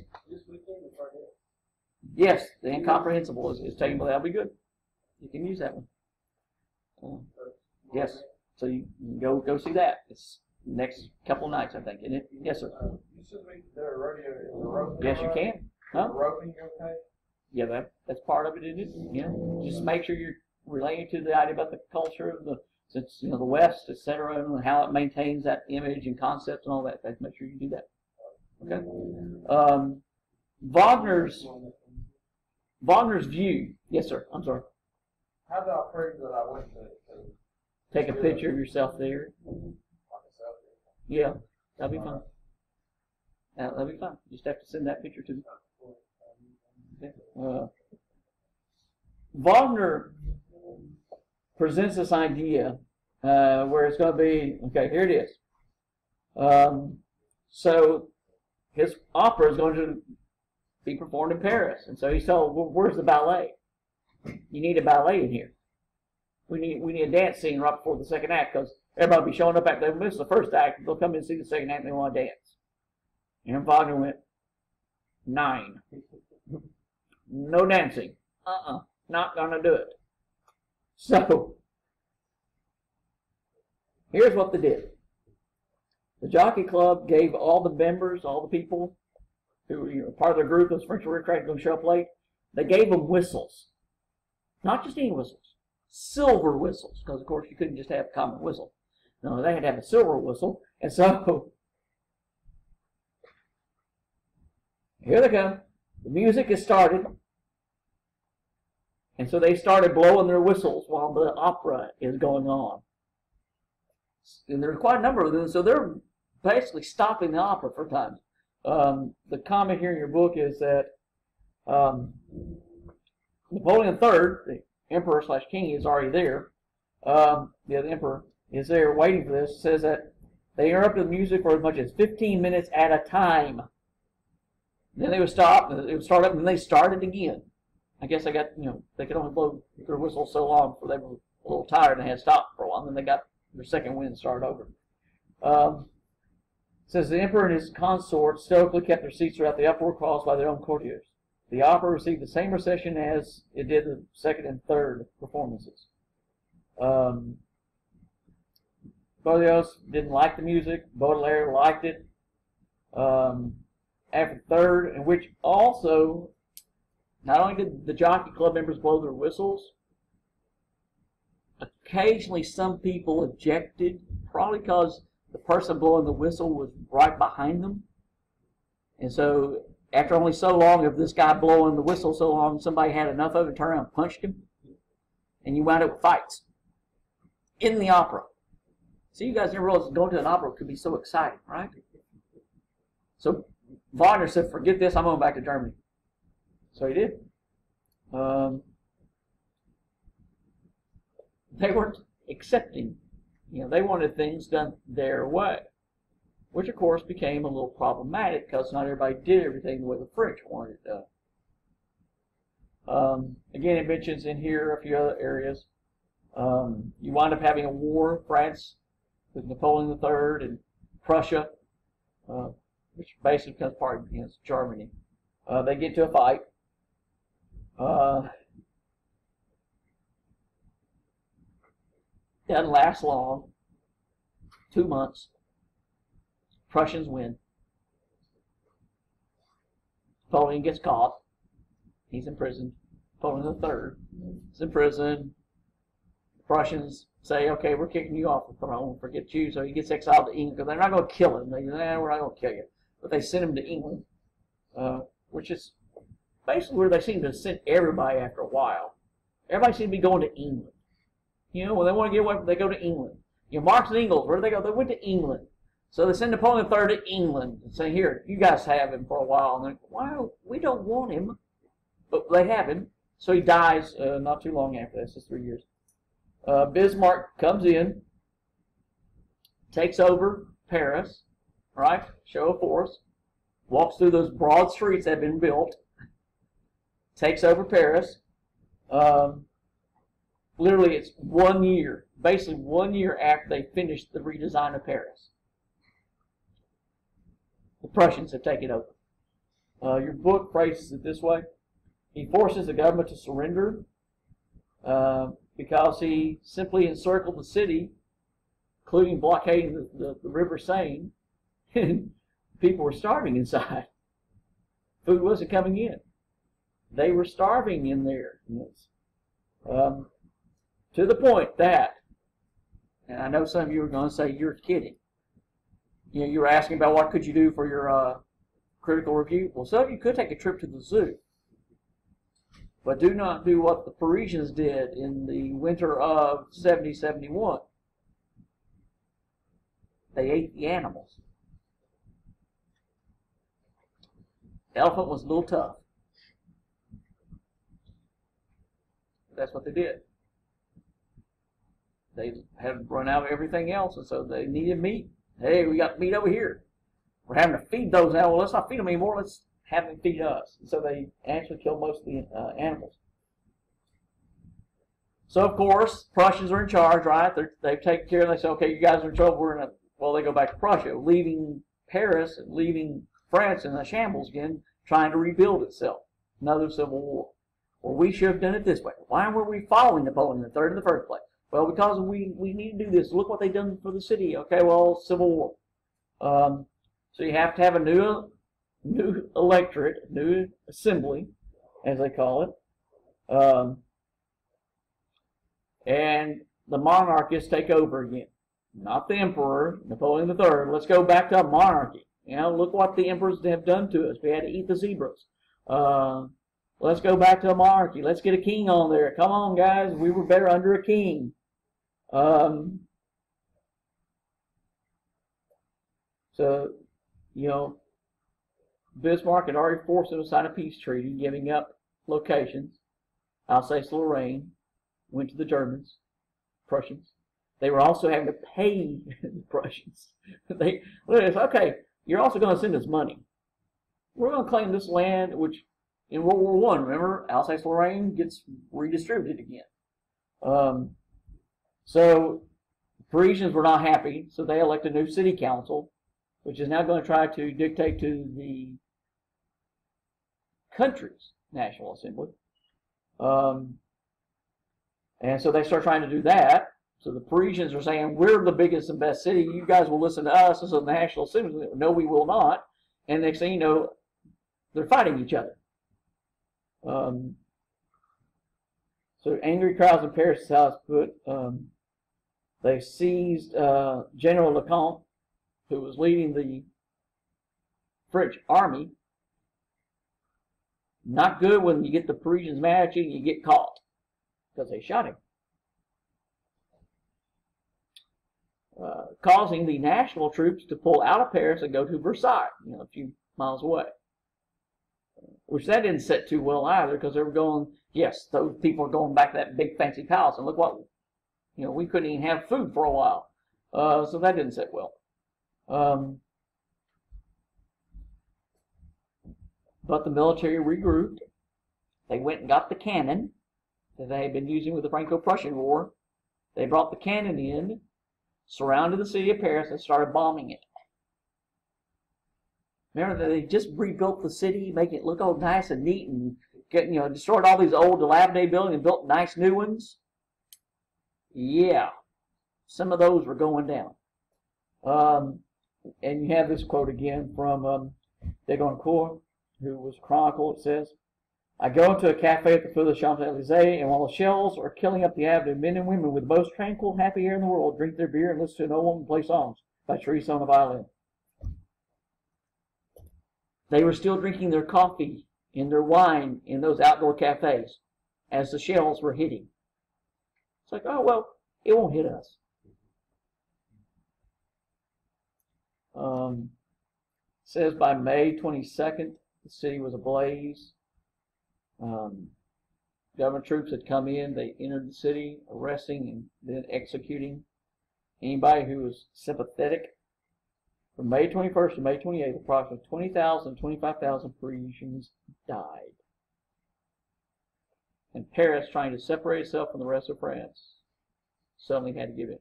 Yes, the Incomprehensible is, is taken, but that'll be good. You can use that one. Uh, yes, so you can go go see that. It's next couple of nights, I think, isn't it? Yes, sir. You said we did a rodeo in the rope. Yes, you can. Huh? Roping, okay? Yeah, that, that's part of it, isn't it? You know, just make sure you're relating to the idea about the culture of the, since, you know, the West, et cetera, and how it maintains that image and concept and all that. Make sure you do that. Okay. Um, Wagner's Wagner's view. Yes, sir. I'm sorry. How do I prove that I went to, to take a picture of yourself there? Yeah, that'll be fine. Uh, that'll be fine. You just have to send that picture to me. Okay. Uh, Wagner presents this idea uh, where it's going to be, okay, here it is. Um, so his opera is going to be performed in Paris. And so he's told, well, where's the ballet? You need a ballet in here. We need we need a dance scene right before the second act, because everybody will be showing up after they miss the first act. They'll come in and see the second act and they want to dance. And Wagner went, nine. No dancing. Uh-uh. Not going to do it. So, here's what they did. The Jockey Club gave all the members, all the people who were, you know, part of their group, those French aristocrats going to show up late, they gave them whistles. Not just any whistles. Silver whistles. Because, of course, you couldn't just have a common whistle. No, they had to have a silver whistle. And so, here they come. The music is started. And so they started blowing their whistles while the opera is going on. And there's quite a number of them, so they're basically stopping the opera for times. Um, the comment here in your book is that um, Napoleon the Third, the emperor slash king is already there. Um, yeah, the emperor is there waiting for this. It says that they interrupted the music for as much as fifteen minutes at a time. Then they would stop, and it would start up, and then they started again. I guess they got, you know, they could only blow their whistle so long before they were a little tired and had stopped for a while, and then they got their second wind and started over. Um, it says the emperor and his consorts stoically kept their seats throughout the uproar caused by their own courtiers. The opera received the same reception as it did the second and third performances. Um, Berlioz didn't like the music. Baudelaire liked it. Um, after the third, in which also, not only did the Jockey Club members blow their whistles, occasionally some people objected, probably because the person blowing the whistle was right behind them. And so, after only so long of this guy blowing the whistle so long, somebody had enough of it, turned around and punched him. And you wound up with fights in the opera. See, you guys never realized going to an opera could be so exciting, right? So Wagner said, forget this, I'm going back to Germany. So he did. Um, they weren't accepting. You know, they wanted things done their way, which of course became a little problematic because not everybody did everything the way the French wanted it done. Um, again, it mentions in here a few other areas. Um, you wind up having a war, France with Napoleon the Third and Prussia, uh, which basically becomes part against Germany. Uh, they get to a fight. Uh, doesn't last long. Two months. Prussians win. Napoleon gets caught. He's imprisoned. Napoleon the Third is in prison. The Prussians say, okay, we're kicking you off the throne, forget you. So he gets exiled to England because they're not going to kill him. They say, nah, we're not going to kill you. But they send him to England, uh, which is basically where they seem to send everybody after a while. Everybody seems to be going to England. You know, when they want to get away, they go to England. You know, Marx and Engels, where do they go? They went to England. So they send Napoleon the Third to England and say, here, you guys have him for a while. And they're like, well, we don't want him. But they have him. So he dies uh, not too long after this, just three years. Uh, Bismarck comes in, takes over Paris, right? Show of force. Walks through those broad streets that have been built. Takes over Paris. Um, literally, it's one year, basically one year after they finished the redesign of Paris. The Prussians have taken over. Uh, your book phrases it this way. He forces the government to surrender uh, because he simply encircled the city, including blockading the, the, the River Seine, and people were starving inside. Food wasn't coming in. They were starving in there. Um, to the point that, and I know some of you are going to say, you're kidding. You know, you were asking about what could you do for your uh, critical review. Well, some of you could take a trip to the zoo. But do not do what the Parisians did in the winter of seventy seventy-one. They ate the animals. The elephant was a little tough. That's what they did. They had run out of everything else, and so they needed meat. Hey, we got meat over here. We're having to feed those animals. Let's not feed them anymore. Let's have them feed us. And so they actually killed most of the uh, animals. So, of course, Prussians are in charge, right? They're, they've taken care of it. They say, okay, you guys are in trouble. We're in a, well, they go back to Prussia, leaving Paris and leaving France in a shambles again, trying to rebuild itself. Another civil war. Well, we should have done it this way. Why were we following Napoleon the Third in the first place? Well, because we, we need to do this. Look what they've done for the city. Okay, well, civil war. Um, so you have to have a new new electorate, new assembly, as they call it. Um, and the monarchists take over again. Not the emperor, Napoleon the Third. Let's go back to a monarchy. You know, look what the emperors have done to us. We had to eat the zebras. Uh, let's go back to a monarchy. Let's get a king on there. Come on, guys. We were better under a king. Um, so, you know, Bismarck had already forced them to sign a peace treaty, giving up locations, Alsace-Lorraine, went to the Germans, Prussians. They were also having to pay the Prussians. They, well, it's okay, you're also going to send us money. We're going to claim this land, which in World War One, remember, Alsace-Lorraine gets redistributed again. Um, so Parisians were not happy, so they elected a new city council, which is now going to try to dictate to the country's National Assembly. Um, and so they start trying to do that. So the Parisians are saying, we're the biggest and best city. You guys will listen to us as a National Assembly. No, we will not. And next thing you know, they're fighting each other. Um, so angry crowds in Paris, how it's put. Um, they seized uh, General Lecomte, who was leading the French army. Not good when you get the Parisians mad at you and you get caught, because they shot him. Uh, causing the national troops to pull out of Paris and go to Versailles, you know, a few miles away. Which that didn't set too well either, because they were going, yes, those people are going back to that big fancy palace, and look what, you know, we couldn't even have food for a while. Uh, so that didn't set well. Um, but the military regrouped. They went and got the cannon that they had been using with the Franco-Prussian War. They brought the cannon in, surrounded the city of Paris, and started bombing it. Remember that they just rebuilt the city, making it look all nice and neat, and getting, you know, destroyed all these old dilapidated buildings and built nice new ones? Yeah, some of those were going down. Um, and you have this quote again from um, de Goncourt, who was chronicled. It says, I go into a cafe at the foot of the Champs-Elysees, and while the shells are killing up the avenue, men and women with the most tranquil, happy air in the world drink their beer and listen to an old woman play songs by Teresa on a violin. They were still drinking their coffee and their wine in those outdoor cafes as the shells were hitting. It's like, oh, well, it won't hit us. Um, it says by May twenty-second, the city was ablaze. Um, government troops had come in. They entered the city, arresting and then executing anybody who was sympathetic. From May twenty-first to May twenty-eighth, approximately twenty thousand, twenty-five thousand Parisians died. And Paris, trying to separate itself from the rest of France, suddenly had to give in.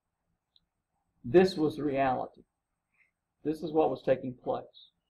This was the reality. This is what was taking place.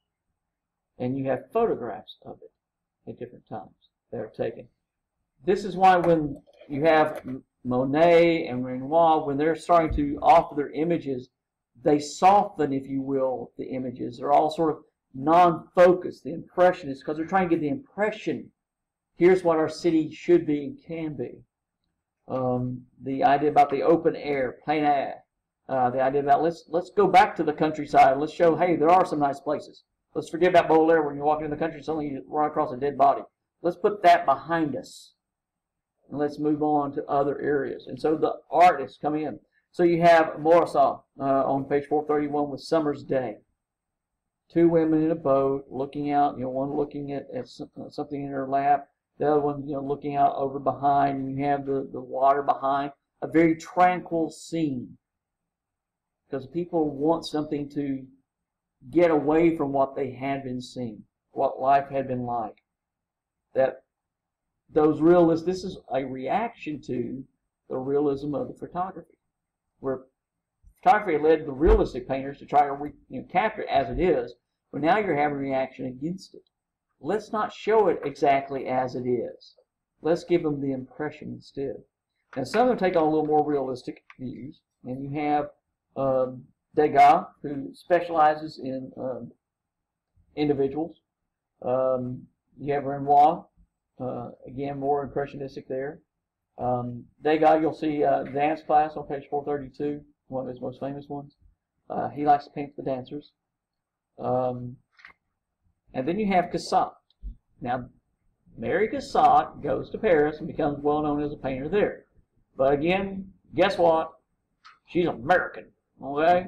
And you have photographs of it at different times that are taken. This is why when you have Monet and Renoir, when they're starting to offer their images, they soften, if you will, the images. They're all sort of non-focused, the impressionists, because they're trying to get the impression. Here's what our city should be and can be. Um, the idea about the open air, plein air. Uh, the idea about let's let's go back to the countryside. Let's show, hey, there are some nice places. Let's forget about Baudelaire when you're walking in the country, suddenly you run across a dead body. Let's put that behind us. And let's move on to other areas. And so the artists come in. So you have Morisot uh, on page four thirty-one with Summer's Day. Two women in a boat looking out, you know, one looking at, at something in her lap, the other one, you know, looking out over behind, and you have the, the water behind. A very tranquil scene. Because people want something to get away from what they had been seeing, what life had been like. That those realists, this is a reaction to the realism of the photography, where photography led the realistic painters to try to re, you know, capture it as it is, but now you're having a reaction against it. Let's not show it exactly as it is. Let's give them the impression instead. Now some of them take on a little more realistic views, and you have um, Degas, who specializes in um, individuals. Um, you have Renoir, uh, again, more impressionistic there. Um, Degas, you'll see uh, Dance Class on page four thirty-two, one of his most famous ones. Uh, he likes to paint the dancers. Um, and then you have Cassatt. Now, Mary Cassatt goes to Paris and becomes well known as a painter there. But again, guess what? She's American, okay?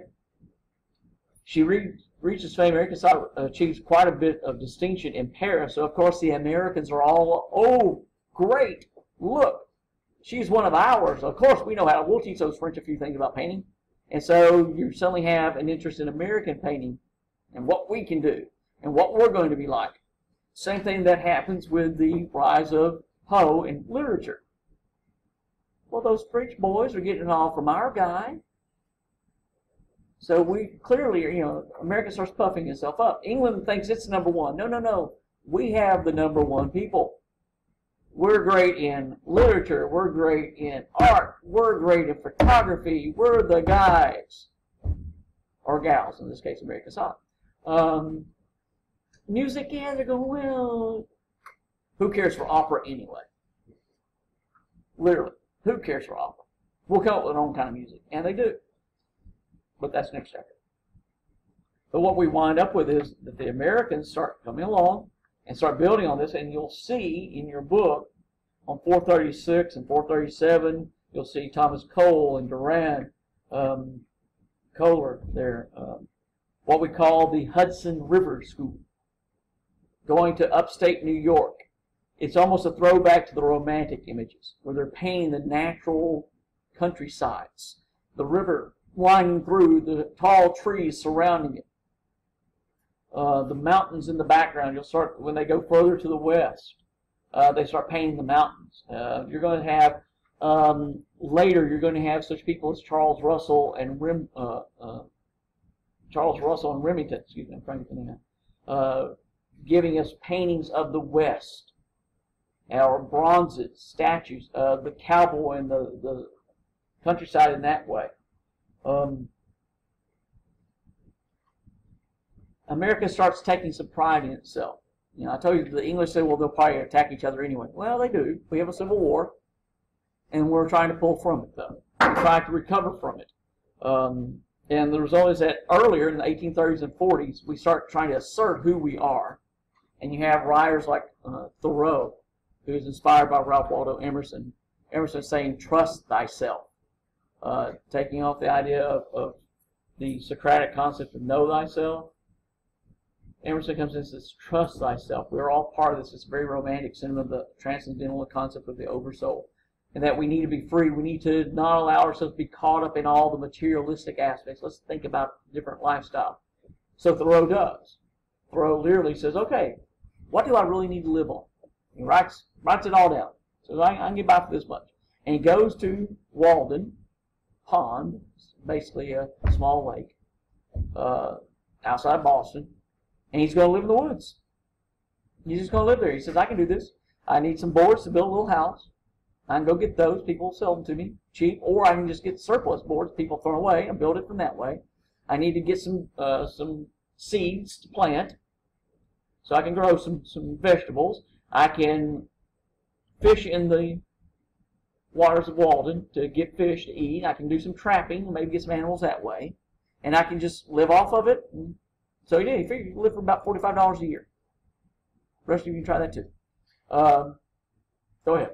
She re reaches fame. Mary Cassatt achieves quite a bit of distinction in Paris. So, of course, the Americans are all, oh, great, look, she's one of ours. Of course, we know how. We'll teach those French a few things about painting. And so you suddenly have an interest in American painting and what we can do and what we're going to be like. Same thing that happens with the rise of Poe in literature. Well, those French boys are getting it all from our guy. So we clearly, you know, America starts puffing itself up. England thinks it's number one. No, no, no. We have the number one people. We're great in literature. We're great in art. We're great in photography. We're the guys. Or gals, in this case, America's hot. Um, music, yeah, they're going, well, who cares for opera anyway? Literally, who cares for opera? We'll come up with our own kind of music, and they do. But that's next chapter. But what we wind up with is that the Americans start coming along and start building on this, and you'll see in your book on four thirty-six and four thirty-seven, you'll see Thomas Cole and Durand, um, Kohler there, um, what we call the Hudson River School, going to upstate New York. It's almost a throwback to the Romantic images, where they're painting the natural countrysides, the river winding through, the tall trees surrounding it, uh, the mountains in the background. You'll start, when they go further to the west, uh, they start painting the mountains. Uh, you're going to have, um, later, you're going to have such people as Charles Russell and Rem, uh, uh, Charles Russell and Remington, excuse me, I'm trying to think now, uh, giving us paintings of the West, or bronzes, statues of the cowboy and the, the countryside in that way. Um, America starts taking some pride in itself. You know, I told you the English say, well, they'll probably attack each other anyway. Well, they do. We have a civil war, and we're trying to pull from it, though. We're trying to recover from it. Um, and the result is that earlier in the eighteen thirties and forties, we start trying to assert who we are. And you have writers like uh, Thoreau, who is inspired by Ralph Waldo Emerson. Emerson saying, trust thyself. Uh, taking off the idea of, of the Socratic concept of know thyself. Emerson comes in and says, trust thyself. We're all part of this. It's very romantic sentiment, the transcendental concept of the oversoul. And that we need to be free. We need to not allow ourselves to be caught up in all the materialistic aspects. Let's think about different lifestyle. So Thoreau does. Thoreau literally says, okay, what do I really need to live on? He writes, writes it all down. So I, I can get by for this much. And he goes to Walden Pond, basically a small lake, uh, outside Boston, and he's going to live in the woods. He's just going to live there. He says, I can do this. I need some boards to build a little house. I can go get those. People will sell them to me cheap, or I can just get surplus boards people throw away and build it from that way. I need to get some uh, some seeds to plant so I can grow some, some vegetables. I can fish in the waters of Walden to get fish to eat. I can do some trapping and maybe get some animals that way. And I can just live off of it. And so he did. He figured you could live for about forty-five dollars a year. The rest of you can try that too. Um, go ahead.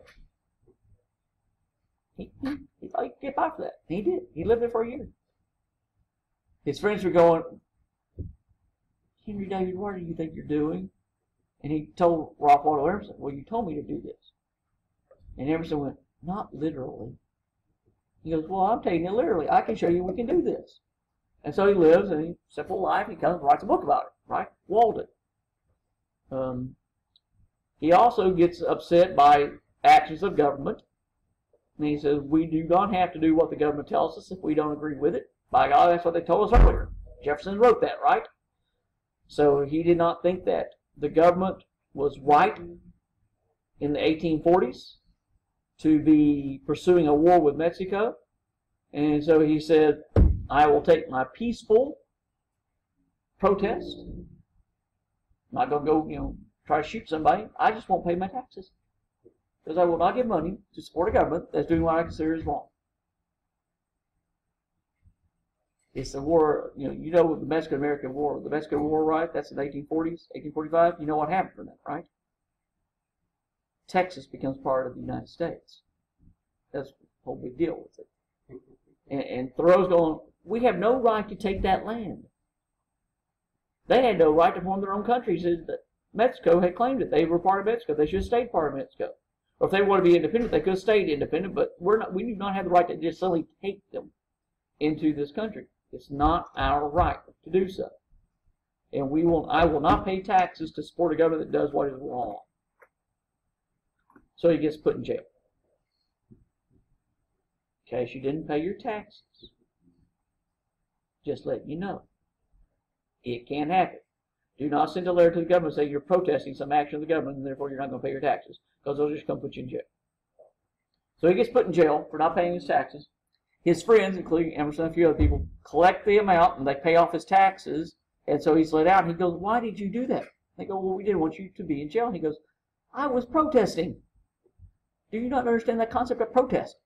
He, he, he thought he could get by for that. He did. He lived there for a year. His friends were going, Henry David, what do you think you're doing? And he told Ralph Waldo Emerson, well, you told me to do this. And Emerson went, not literally. He goes, well, I'm taking it literally. I can show you we can do this. And so he lives a simple life. He comes and writes a book about it, right? Walden. Um, he also gets upset by actions of government. And he says, we do not have to do what the government tells us if we don't agree with it. By God, that's what they told us earlier. Jefferson wrote that, right? So he did not think that the government was right in the eighteen forties to be pursuing a war with Mexico. And so he said, I will take my peaceful protest. I'm not going to go, you know, try to shoot somebody. I just won't pay my taxes. Because I will not give money to support a government that's doing what I consider is wrong. It's the war, you know, you know the Mexican-American War. The Mexican War, right? That's in the eighteen forties, eighteen forty-five. You know what happened from that, right? Texas becomes part of the United States. That's the whole big deal with it. And, and Thoreau's going, we have no right to take that land. They had no right to form their own countries. Mexico had claimed it. They were part of Mexico. They should have stayed part of Mexico. Or if they want to be independent, they could have stayed independent, but we're not, we do not have the right to just simply take them into this country. It's not our right to do so. And we will, I will not pay taxes to support a government that does what is wrong. So he gets put in jail. In case you didn't pay your taxes. Just letting you know. It can happen. Do not send a letter to the government saying you're protesting some action of the government and therefore you're not going to pay your taxes, because they'll just come put you in jail. So he gets put in jail for not paying his taxes. His friends, including Emerson and a few other people, collect the amount and they pay off his taxes, and so he's let out. And he goes, "Why did you do that?" They go, "Well, we didn't want you to be in jail." And he goes, "I was protesting." Do you not understand that concept of protest?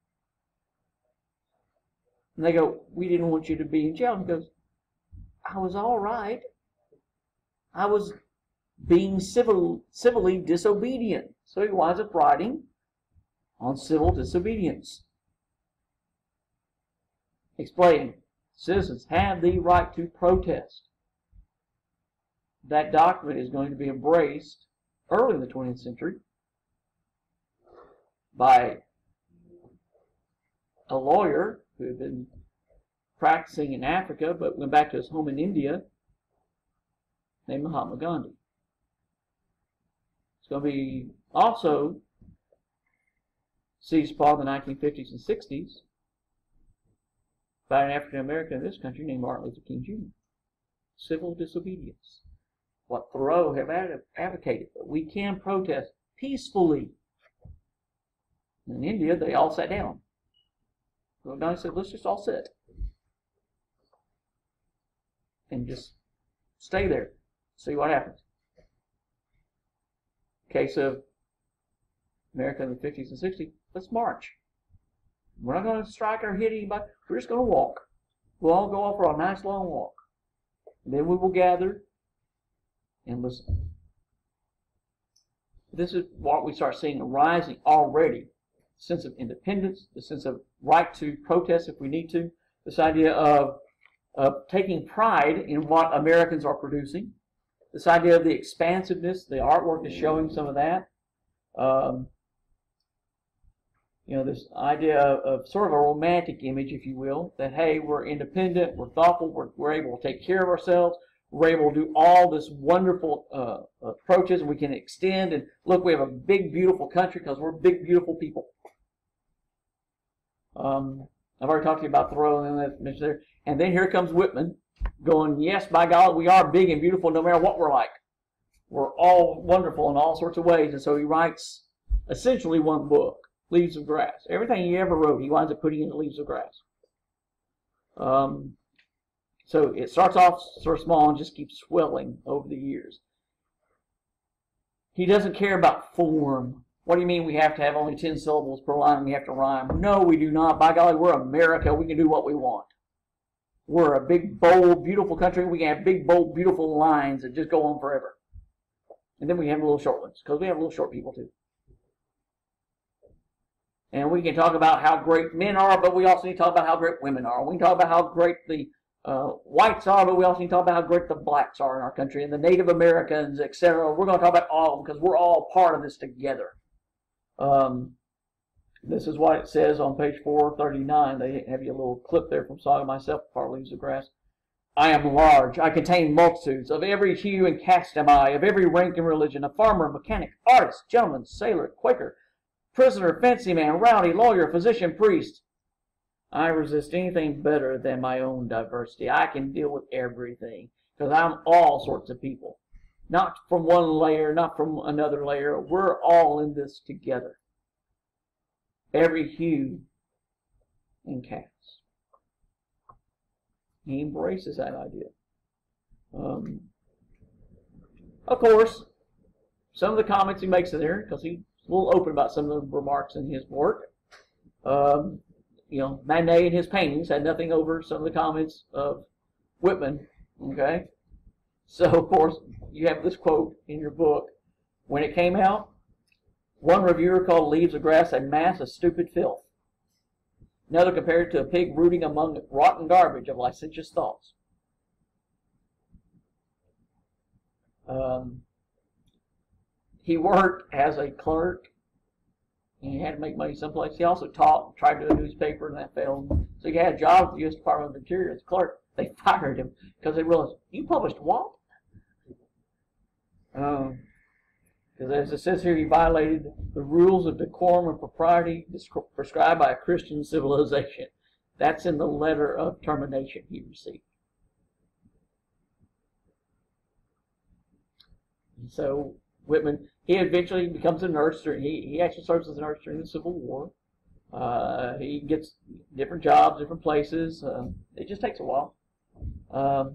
And they go, "We didn't want you to be in jail." And he goes, "I was all right. I was being civil, civilly disobedient." So he winds up writing on civil disobedience, explaining citizens have the right to protest. That document is going to be embraced early in the twentieth century by a lawyer who had been practicing in Africa but went back to his home in India, named Mahatma Gandhi. It's going to be also seized upon in the nineteen fifties and sixties by an African American in this country named Martin Luther King Junior Civil disobedience. What Thoreau have advocated, that we can protest peacefully. In India, they all sat down. So Gandhi said, "Let's just all sit and just stay there, see what happens." Case of America in the fifties and sixties, let's march. We're not going to strike or hit anybody. We're just going to walk. We'll all go off for a nice long walk. And then we will gather and listen. This is what we start seeing arising already. The sense of independence, the sense of right to protest if we need to, this idea of, of taking pride in what Americans are producing, this idea of the expansiveness, the artwork is showing some of that. Um, you know, this idea of, of sort of a romantic image, if you will, that, hey, we're independent, we're thoughtful, we're, we're able to take care of ourselves, we're able to do all this wonderful uh, approaches, and we can extend, and look, we have a big, beautiful country because we're big, beautiful people. Um, I've already talked to you about Thoreau and that mentioned there. And then here comes Whitman going, yes, by God, we are big and beautiful no matter what we're like. We're all wonderful in all sorts of ways. And so he writes essentially one book, Leaves of Grass. Everything he ever wrote, he winds up putting into Leaves of Grass. Um, so it starts off sort of small and just keeps swelling over the years. He doesn't care about form. What do you mean we have to have only ten syllables per line and we have to rhyme? No, we do not. By golly, we're America. We can do what we want. We're a big, bold, beautiful country. We can have big, bold, beautiful lines that just go on forever. And then we have little short ones, because we have little short people too. And we can talk about how great men are, but we also need to talk about how great women are. We can talk about how great the uh, whites are, but we also need to talk about how great the blacks are in our country, and the Native Americans, et cetera. We're going to talk about all of them, because we're all part of this together. Um, this is what it says on page four thirty-nine. They have you a little clip there from Song of Myself, Part Leaves of Grass. I am large. I contain multitudes. Of every hue and caste am I, of every rank and religion, a farmer, mechanic, artist, gentleman, sailor, Quaker, prisoner, fancy man, rowdy, lawyer, physician, priest. I resist anything better than my own diversity. I can deal with everything, because I'm all sorts of people. Not from one layer, not from another layer. We're all in this together. Every hue and caste. He embraces that idea. Um, of course, some of the comments he makes in there, because he's a little open about some of the remarks in his work. Um, you know, Manet and his paintings had nothing over some of the comments of Whitman. Okay? So, of course, you have this quote in your book. When it came out, one reviewer called Leaves of Grass a mass of stupid filth. Another compared it to a pig rooting among rotten garbage of licentious thoughts. Um, he worked as a clerk and he had to make money someplace. He also taught, tried to do a newspaper, and that failed. So he had a job at the U S Department of the Interior as clerk. They fired him because they realized, you published what? Um, because as it says here, he violated the rules of decorum and propriety prescribed by a Christian civilization. That's in the letter of termination he received. So Whitman, he eventually becomes a nurse. He, he actually serves as a nurse during the Civil War. Uh, he gets different jobs, different places. Um, it just takes a while. Um,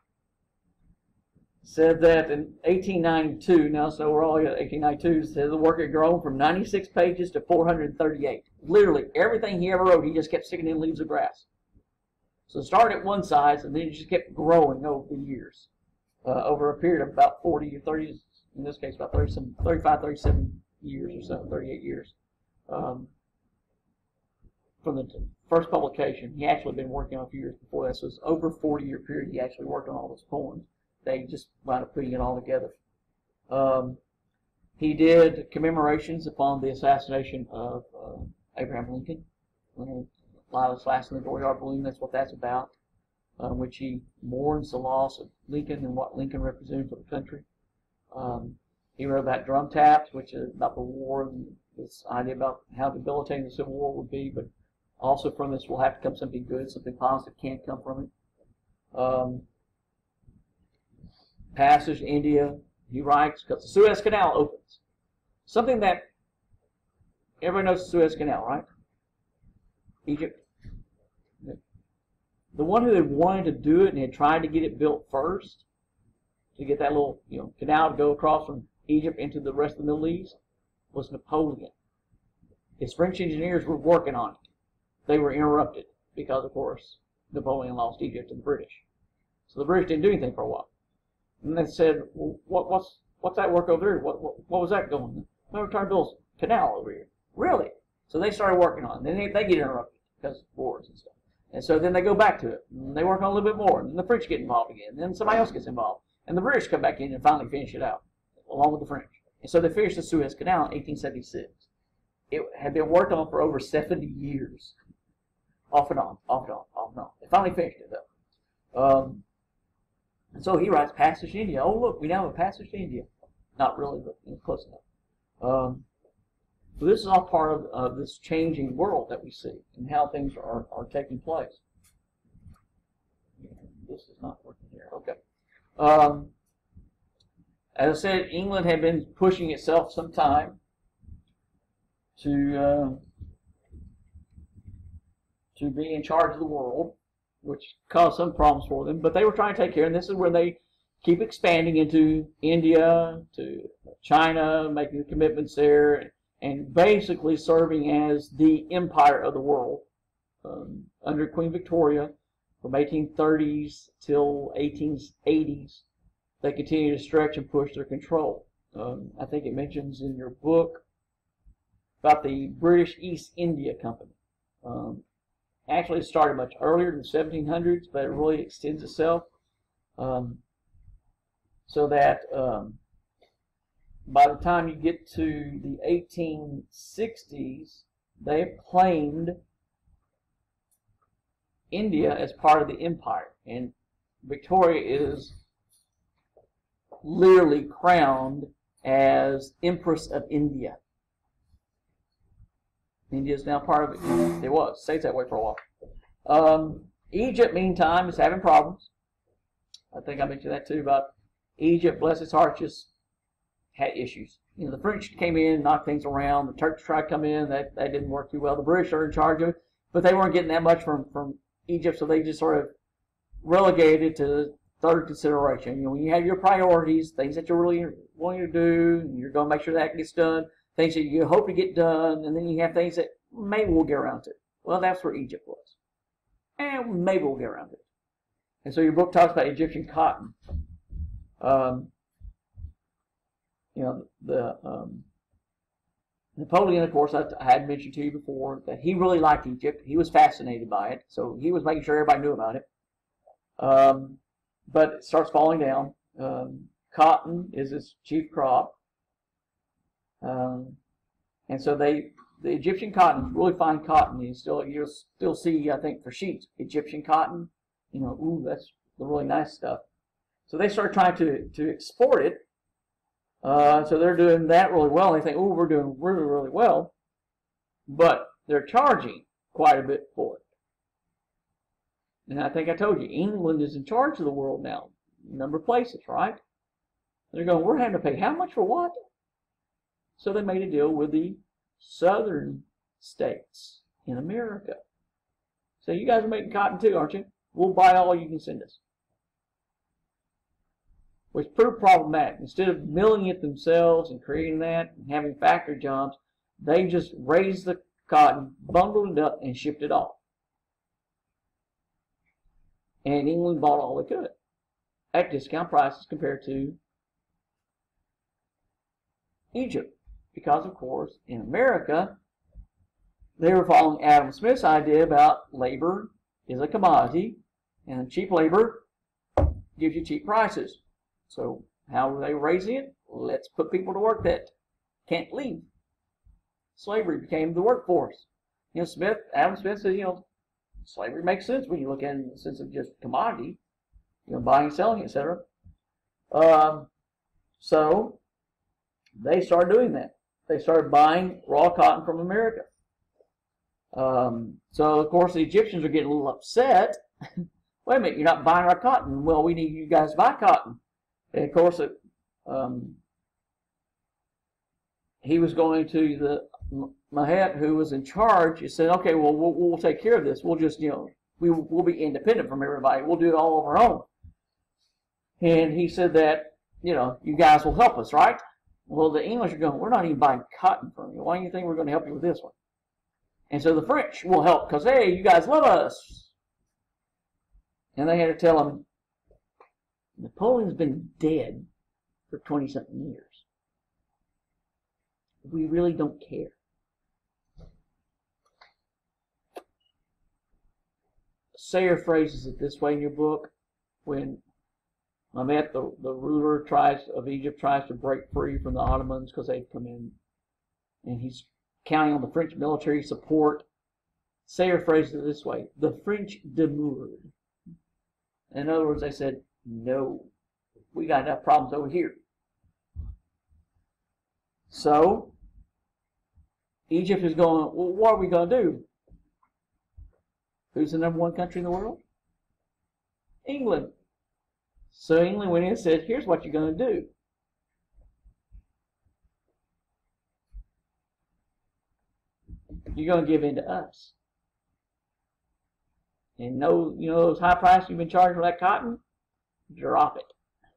said that in eighteen ninety-two, now so we're all at eighteen ninety-two, said the work had grown from ninety-six pages to four hundred thirty-eight. Literally everything he ever wrote, he just kept sticking in leaves of grass. So it started at one size, and then it just kept growing over the years, uh, over a period of about forty or thirty, in this case about thirty-seven, thirty-five, thirty-seven years or so, thirty-eight years. Um, from the first publication, he actually been working on a few years before that, so it's over a forty-year period he actually worked on all those poems. They just wound up putting it all together. Um, he did commemorations upon the assassination of uh, Abraham Lincoln. Uh, Lila's Last in the Dooryard Balloon, that's what that's about, uh, which he mourns the loss of Lincoln and what Lincoln represented for the country. Um, he wrote about drum taps, which is about the war and this idea about how debilitating the Civil War would be, but also from this will have to come something good, something positive can come from it. Um, Passage to India, he writes, because the Suez Canal opens. Something that everybody knows the Suez Canal, right? Egypt. The one who had wanted to do it and had tried to get it built first, to get that little you know canal to go across from Egypt into the rest of the Middle East, was Napoleon. His French engineers were working on it. They were interrupted because, of course, Napoleon lost Egypt to the British. So the British didn't do anything for a while. And they said, well, what, what's what's that work over there? What, what, what was that going? They were trying to build a canal over here. Really? So they started working on it. Then they, they get interrupted because of wars and stuff. And so then they go back to it. And they work on it a little bit more. And then the French get involved again. And then somebody else gets involved. And the British come back in and finally finish it out, along with the French. And so they finished the Suez Canal in eighteen seventy-six. It had been worked on for over seventy years. Off and on, off and on, off and on. They finally finished it, though. Um, And so he writes Passage to India. Oh, look, we now have a passage to India. Not really, but you know, close enough. Um, so this is all part of, of this changing world that we see and how things are, are taking place. This is not working here. Okay. Um, as I said, England had been pushing itself some time to, uh, to be in charge of the world, which caused some problems for them, but they were trying to take care, and this is where they keep expanding into India, to China, making the commitments there, and basically serving as the empire of the world. Um, under Queen Victoria, from eighteen thirties till eighteen eighties, they continue to stretch and push their control. Um, I think it mentions in your book about the British East India Company. Um, Actually, it started much earlier than the seventeen hundreds, but it really extends itself um, so that um, by the time you get to the eighteen sixties, they have claimed India as part of the empire, and Victoria is literally crowned as Empress of India. India is now part of it. It was. Stays that way for a while. Um, Egypt, meantime, is having problems. I think I mentioned that too about Egypt, bless its heart, just had issues. You know, the French came in, knocked things around. The Turks tried to come in. That, that didn't work too well. The British are in charge of it, but they weren't getting that much from, from Egypt, so they just sort of relegated to third consideration. You know, when you have your priorities, things that you're really wanting to do, and you're going to make sure that gets done, things that you hope to get done, and then you have things that maybe we'll get around to. Well, that's where Egypt was. And maybe we'll get around to it. And so your book talks about Egyptian cotton. Um, you know, the um, Napoleon, of course, I, I had mentioned to you before that he really liked Egypt. He was fascinated by it, so he was making sure everybody knew about it. Um, but it starts falling down. Um, cotton is its chief crop. Um, and so they the Egyptian cotton is really fine cotton. You still you'll still see, I think, for sheets, Egyptian cotton. You know, ooh, that's the really nice stuff. So they start trying to to export it. Uh, so they're doing that really well. They think, ooh, we're doing really really well, but they're charging quite a bit for it. And I think I told you, England is in charge of the world now. A number of places, right? They're going, we're having to pay how much for what? So they made a deal with the southern states in America. So you guys are making cotton too, aren't you? We'll buy all you can send us. Which proved problematic. Instead of milling it themselves and creating that and having factory jobs, they just raised the cotton, bundled it up, and shipped it off. And England bought all they could at discount prices compared to Egypt. Because, of course, in America, they were following Adam Smith's idea about labor is a commodity, and cheap labor gives you cheap prices. So how are they raising it? Let's put people to work that can't leave. Slavery became the workforce. You know, Smith, Adam Smith said, you know, slavery makes sense when you look at it in the sense of just commodity, you know, buying, selling, et cetera. Um, so they started doing that. They started buying raw cotton from America. Um, so of course the Egyptians are getting a little upset. Wait a minute, you're not buying our cotton. Well, we need you guys to buy cotton. And of course, it, um, he was going to the Mahet, who was in charge. He said, "Okay, well, we'll, we'll take care of this. We'll just, you know, we we'll be independent from everybody. We'll do it all on our own." And he said that, you know, you guys will help us, right? Well, the English are going, we're not even buying cotton from you. Why do you think we're going to help you with this one? And so the French will help because, hey, you guys love us. And they had to tell them, Napoleon's been dead for twenty-something years. We really don't care. Sayre phrases it this way in your book. When Mehmet, the, the ruler tries of Egypt, tries to break free from the Ottomans because they'd come in, and he's counting on the French military support. Sayre phrases it this way: the French demurred. In other words, they said, no, we got enough problems over here. So Egypt is going, well, what are we going to do? Who's the number one country in the world? England. So England went in and said, here's what you're going to do. You're going to give in to us. And no, you know those high prices you've been charging for that cotton? Drop it.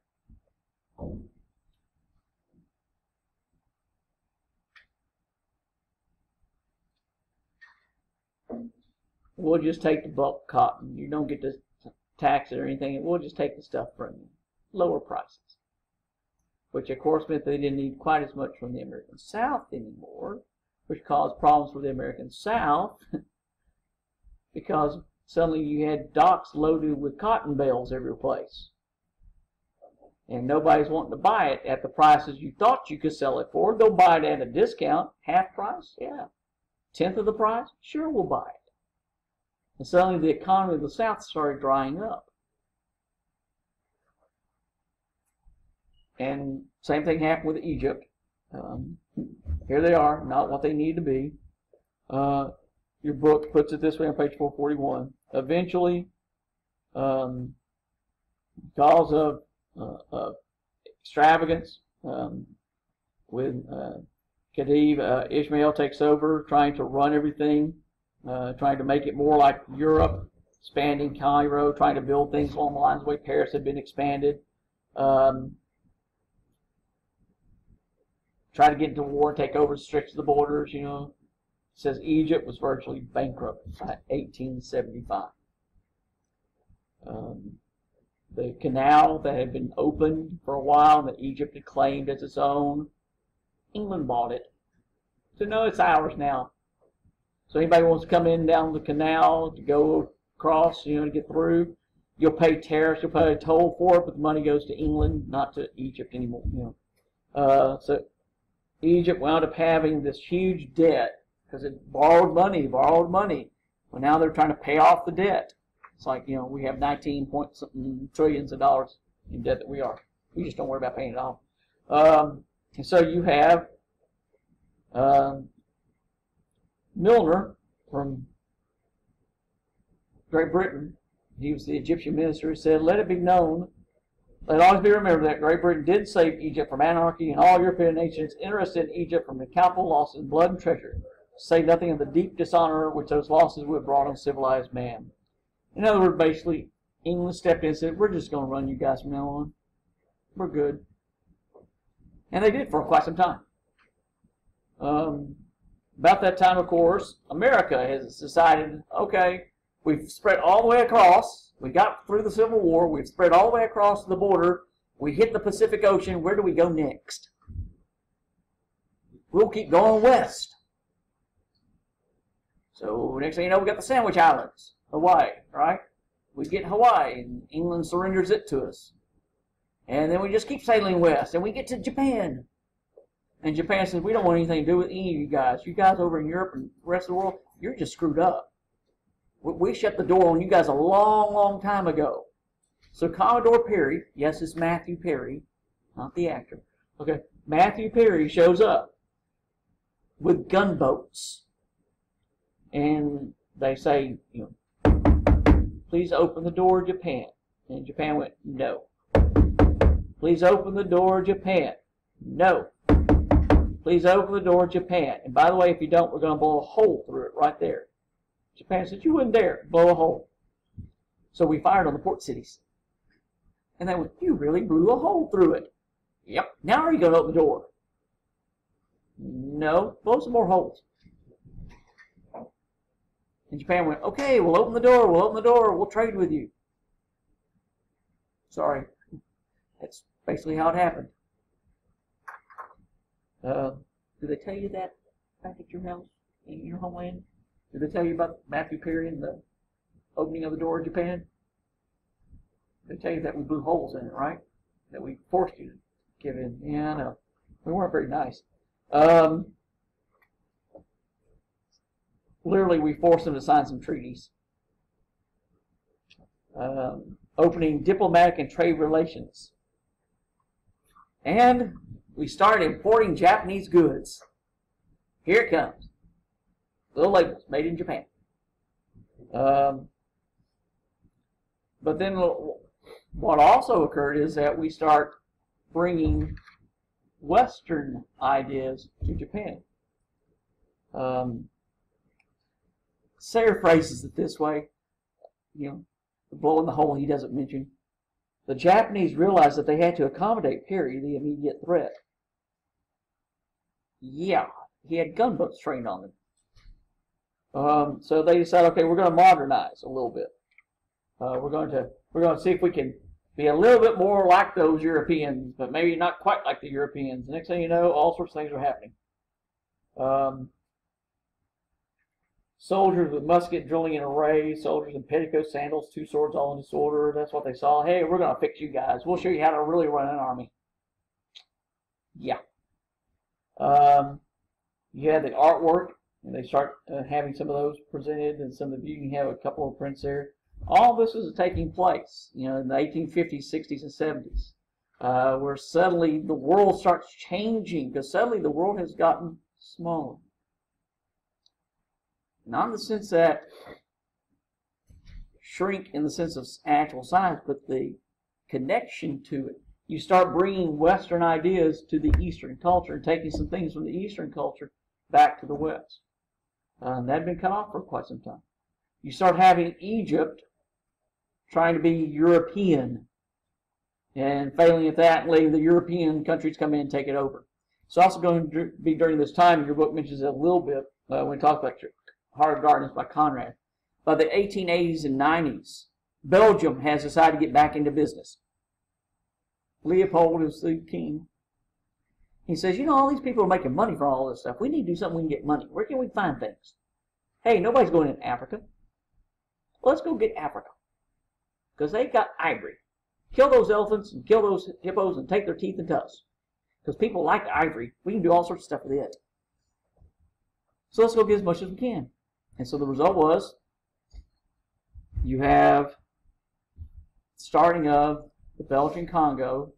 We'll just take the bulk cotton. You don't get to tax it or anything. We'll just take the stuff from you. Lower prices. Which, of course, meant they didn't need quite as much from the American South anymore, which caused problems for the American South because suddenly you had docks loaded with cotton bales every place. And nobody's wanting to buy it at the prices you thought you could sell it for. They'll buy it at a discount. Half price? Yeah. Tenth of the price? Sure, we'll buy it. And suddenly the economy of the South started drying up. And same thing happened with Egypt. Um, here they are, not what they need to be. Uh, your book puts it this way on page four forty-one. Eventually, um, because of, uh, of extravagance, um, with uh, Khedive, uh, Ishmael takes over, trying to run everything. Uh, trying to make it more like Europe, expanding Cairo, trying to build things along the lines of the way Paris had been expanded. Um, try to get into war, take over, stretch the borders, you know. It says Egypt was virtually bankrupt by eighteen seventy-five. Um, the canal that had been opened for a while and that Egypt had claimed as its own, England bought it. So no, it's ours now. So anybody wants to come in down the canal to go across, you know, to get through, you'll pay tariffs, you'll pay a toll for it, but the money goes to England, not to Egypt anymore. You know, uh, so Egypt wound up having this huge debt because it borrowed money, borrowed money. Well, now they're trying to pay off the debt. It's like, you know, we have nineteen point something trillions of dollars in debt that we are. We just don't worry about paying it off. Um, and so you have um, Milner from Great Britain. He was the Egyptian minister. He said, let it be known, let it always be remembered that Great Britain did save Egypt from anarchy, and all European nations interested in Egypt from incalculable losses in blood and treasure, say nothing of the deep dishonor which those losses would have brought on civilized man. In other words, basically, England stepped in and said, we're just going to run you guys from now on. We're good. And they did for quite some time. Um, about that time, of course, America has decided, okay, we've spread all the way across. We got through the Civil War. We've spread all the way across the border. We hit the Pacific Ocean. Where do we go next? We'll keep going west. So next thing you know, we got the Sandwich Islands, Hawaii, right? We get Hawaii, and England surrenders it to us. And then we just keep sailing west, and we get to Japan. And Japan says, we don't want anything to do with any of you guys. You guys over in Europe and the rest of the world, you're just screwed up. We shut the door on you guys a long, long time ago. So Commodore Perry, yes, it's Matthew Perry, not the actor. Okay, Matthew Perry shows up with gunboats. And they say, you know, please open the door, Japan. And Japan went, no. Please open the door, Japan. No. Please open the door, Japan. And by the way, if you don't, we're going to blow a hole through it right there. Japan said, you wouldn't dare blow a hole. So we fired on the port cities. And they went, you really blew a hole through it. Yep. Now are you going to open the door? No. Blow some more holes. And Japan went, okay, we'll open the door, we'll open the door, we'll trade with you. Sorry. That's basically how it happened. Uh, did they tell you that back at your house, in your homeland? Did they tell you about Matthew Perry and the opening of the door of Japan? They tell you that we blew holes in it, right? That we forced you to give in. Yeah, I know. We weren't very nice. Um, literally, we forced them to sign some treaties. Um, opening diplomatic and trade relations. And we started importing Japanese goods. Here it comes. Little labels, made in Japan. Um, but then what also occurred is that we start bringing Western ideas to Japan. Um, Sayre phrases it this way, you know, the blow in the hole he doesn't mention. The Japanese realized that they had to accommodate Perry, the immediate threat. Yeah, he had gunboats trained on them. Um, so they decided, okay, we're going to modernize a little bit. Uh, we're going to we're going to see if we can be a little bit more like those Europeans, but maybe not quite like the Europeans. Next thing you know, all sorts of things are happening. Um, soldiers with musket drilling in array, soldiers in petticoat sandals, two swords all in disorder. That's what they saw. Hey, we're going to fix you guys. We'll show you how to really run an army. Yeah. Um, you had the artwork. And they start uh, having some of those presented, and some of you can have a couple of prints there. All this is taking place, you know, in the eighteen fifties, sixties, and seventies, uh, where suddenly the world starts changing, because suddenly the world has gotten smaller. Not in the sense that shrink in the sense of actual size, but the connection to it. You start bringing Western ideas to the Eastern culture and taking some things from the Eastern culture back to the West. Uh, and that had been cut off for quite some time. You start having Egypt trying to be European and failing at that and letting the European countries come in and take it over. It's also going to be during this time, and your book mentions it a little bit uh, when we talk about Heart of Darkness by Conrad. By the eighteen eighties and nineties, Belgium has decided to get back into business. Leopold is the king. He says, you know, all these people are making money from all this stuff. We need to do something we can get money. Where can we find things? Hey, nobody's going in Africa. Well, let's go get Africa. Because they got ivory. Kill those elephants and kill those hippos and take their teeth and tusks. Because people like ivory. We can do all sorts of stuff with it. So let's go get as much as we can. And so the result was you have starting of the Belgian Congo